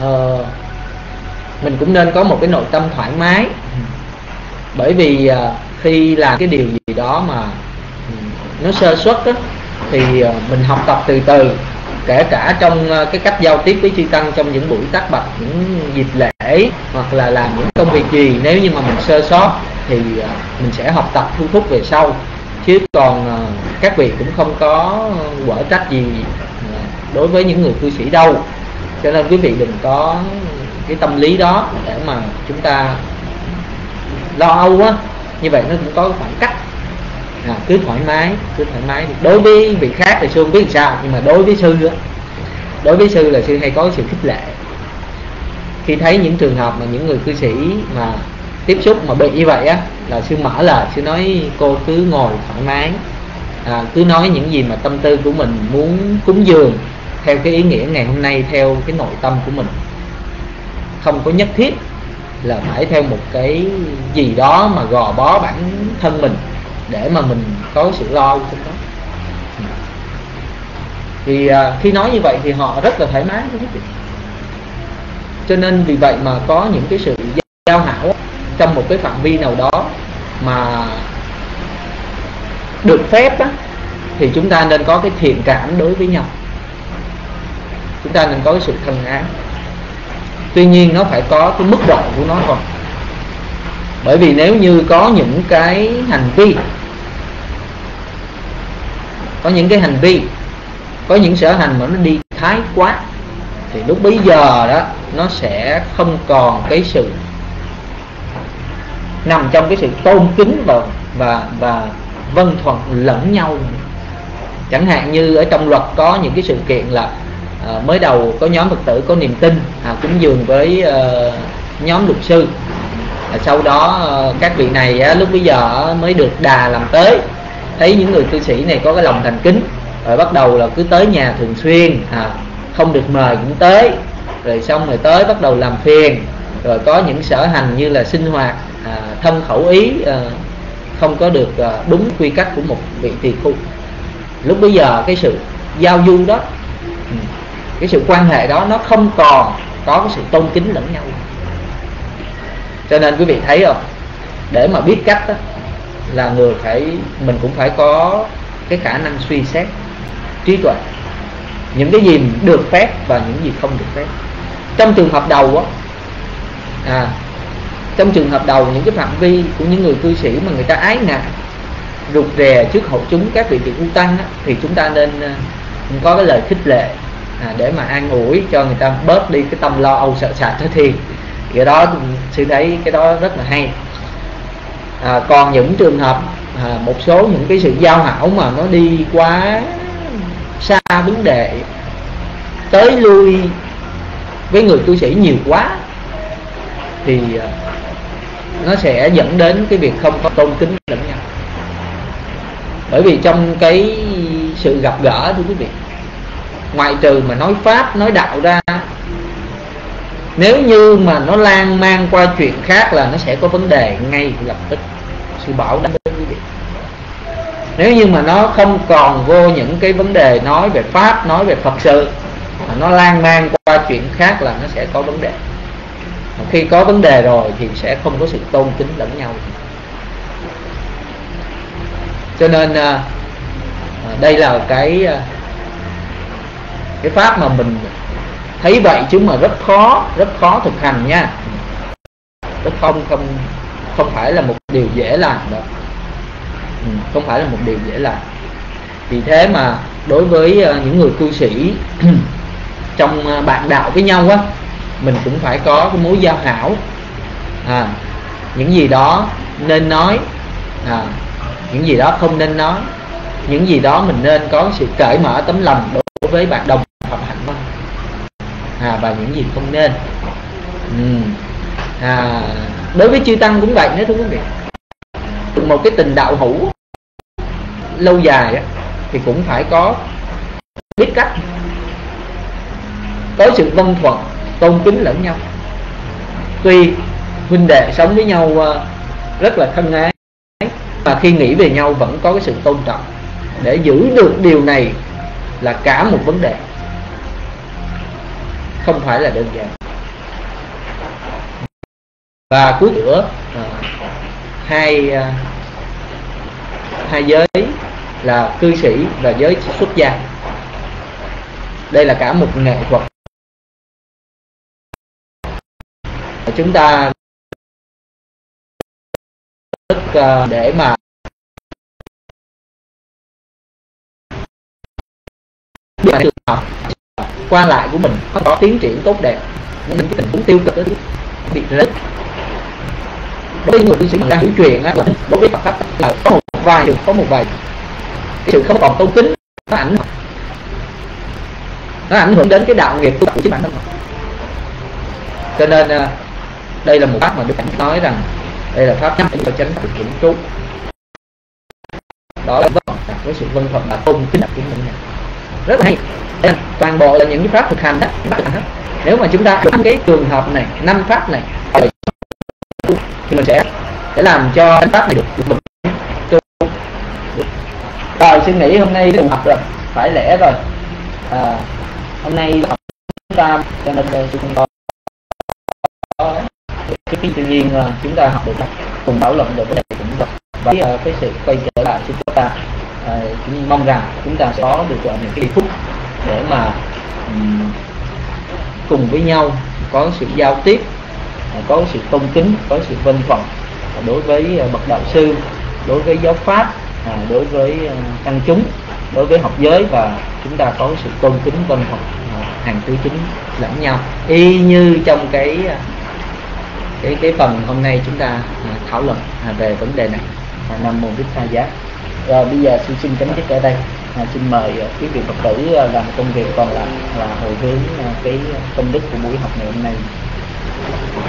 mình cũng nên có một cái nội tâm thoải mái. Bởi vì khi làm cái điều gì đó mà nó sơ suất á, thì mình học tập từ từ. Kể cả trong cái cách giao tiếp với chư tăng trong những buổi tác bạch, những dịp lễ, hoặc là làm những công việc gì, nếu như mà mình sơ sót thì mình sẽ học tập thu thúc về sau. Chứ còn các vị cũng không có quở trách gì đối với những người cư sĩ đâu. Cho nên quý vị đừng có cái tâm lý đó để mà chúng ta lo âu á. Như vậy nó cũng có khoảng cách. Cứ thoải mái. Đối với vị khác thì sư không biết sao, nhưng mà đối với sư là sư hay có sự khích lệ. Khi thấy những trường hợp mà những người cư sĩ mà tiếp xúc mà bị như vậy á, là sư mở lời, sư nói cô cứ ngồi thoải mái, cứ nói những gì mà tâm tư của mình muốn cúng dường theo cái ý nghĩa ngày hôm nay, theo cái nội tâm của mình. Không có nhất thiết là phải theo một cái gì đó mà gò bó bản thân mình để mà mình có sự lo trong đó. Thì khi nói như vậy thì họ rất là thoải mái, quý vị. Cho nên vì vậy mà có những cái sự giao hảo trong một cái phạm vi nào đó mà được phép á, thì chúng ta nên có cái thiện cảm đối với nhau, chúng ta nên có cái sự thân ái. Tuy nhiên nó phải có cái mức độ của nó thôi. Bởi vì nếu như có những cái hành vi, có những sở hành mà nó đi thái quá, thì lúc bấy giờ đó nó sẽ không còn cái sự nằm trong cái sự tôn kính và vâng thuận lẫn nhau. Chẳng hạn như ở trong luật có những cái sự kiện là mới đầu có nhóm Phật tử có niềm tin cúng dường với nhóm luật sư. Sau đó các vị này lúc bây giờ mới được đà làm tới, thấy những người cư sĩ này có cái lòng thành kính, rồi bắt đầu là cứ tới nhà thường xuyên, không được mời cũng tới, rồi xong rồi tới bắt đầu làm phiền, rồi có những sở hành như là sinh hoạt thân khẩu ý không có được đúng quy cách của một vị tỳ khu. Lúc bây giờ cái sự giao du đó, cái sự quan hệ đó nó không còn có cái sự tôn kính lẫn nhau. Cho nên quý vị thấy không, để mà biết cách đó, là mình cũng phải có cái khả năng suy xét, trí tuệ, những cái gì được phép và những gì không được phép. Trong trường hợp đầu á, trong trường hợp đầu, những cái phạm vi của những người cư sĩ mà người ta ái ngại, rụt rè trước hậu chúng các vị tỳ khưu tăng á, thì chúng ta nên có cái lời khích lệ để mà an ủi cho người ta bớt đi cái tâm lo âu sợ sệt thế thì cái đó sư thấy cái đó rất là hay. Còn những trường hợp một số những cái sự giao hảo mà nó đi quá xa vấn đề, tới lui với người cư sĩ nhiều quá, thì nó sẽ dẫn đến cái việc không có tôn kính lẫn nhau. Bởi vì trong cái sự gặp gỡ thưa quý vị, ngoại trừ mà nói pháp, nói đạo ra, nếu như mà nó lan man qua chuyện khác là nó sẽ có vấn đề ngay lập tức. Sư bảo đảm với quý vị, nếu như mà nó không còn vô những cái vấn đề nói về pháp, nói về Phật sự, mà nó lan man qua chuyện khác là nó sẽ có vấn đề. Khi có vấn đề rồi thì sẽ không có sự tôn kính lẫn nhau. Cho nên đây là cái pháp mà mình thấy vậy, chứ mà rất khó thực hành nha. Rất không phải là một điều dễ làm đâu. Không phải là một điều dễ làm. Vì thế mà đối với những người cư sĩ trong bạn đạo với nhau á, mình cũng phải có cái mối giao hảo. Những gì đó nên nói, những gì đó không nên nói, những gì đó mình nên có sự cởi mở tấm lòng đối với bạn đồng phạm hạnh của mình, và những gì không nên. Đối với chư tăng cũng vậy nữa thưa quý vị. Một cái tình đạo hữu lâu dài á, thì cũng phải có biết cách, có sự vâng thuận, tôn kính lẫn nhau. Tuy huynh đệ sống với nhau rất là thân ái, mà khi nghĩ về nhau vẫn có cái sự tôn trọng. Để giữ được điều này là cả một vấn đề, không phải là đơn giản. Và cuối giữa hai giới là cư sĩ và giới xuất gia. Đây là cả một nghệ thuật. Chúng ta để mà biết trường hợp qua lại của mình có tiến triển tốt đẹp, những cái tình huống tiêu cực bị rất. Đối với người cư sĩ đang hiểu truyền á, đối với Phật pháp là có một vài cái sự không còn tôn kính, nó ảnh hưởng đến cái đạo nghiệp của chính bản thân. Cho nên đây là một pháp mà Đức Thầy nói rằng đây là pháp nhằm cho tránh sự kiểm trú. Đó là với sự vân thuận là tôn kính của mình, rất là hay. Toàn bộ là những cái pháp thực hành đó. Nếu mà chúng ta áp cái trường hợp này, 5 pháp này, thì mình sẽ làm cho pháp này được vững. Rồi suy nghĩ hôm nay cũng học rồi, phải lẽ rồi. Hôm nay chúng ta cho nên cái tự nhiên chúng ta học được cùng thảo luận được cái này cũng rất và cái sự quay trở lại chúng ta cũng mong rằng chúng ta sẽ có được những cái phút để mà cùng với nhau có sự giao tiếp, có sự tôn kính, có sự vinh vọng đối với bậc đạo sư, đối với giáo pháp, đối với tăng chúng, đối với học giới, và chúng ta có sự tôn kính vân vọng hàng tứ chính lẫn nhau, y như trong cái phần hôm nay chúng ta thảo luận về vấn đề này. Nam mô Bích Tha Giá. Rồi bây giờ xin chấm dứt ở đây. Xin mời quý vị Phật tử làm công việc còn lại là hồi hướng cái công đức của buổi học ngày hôm nay.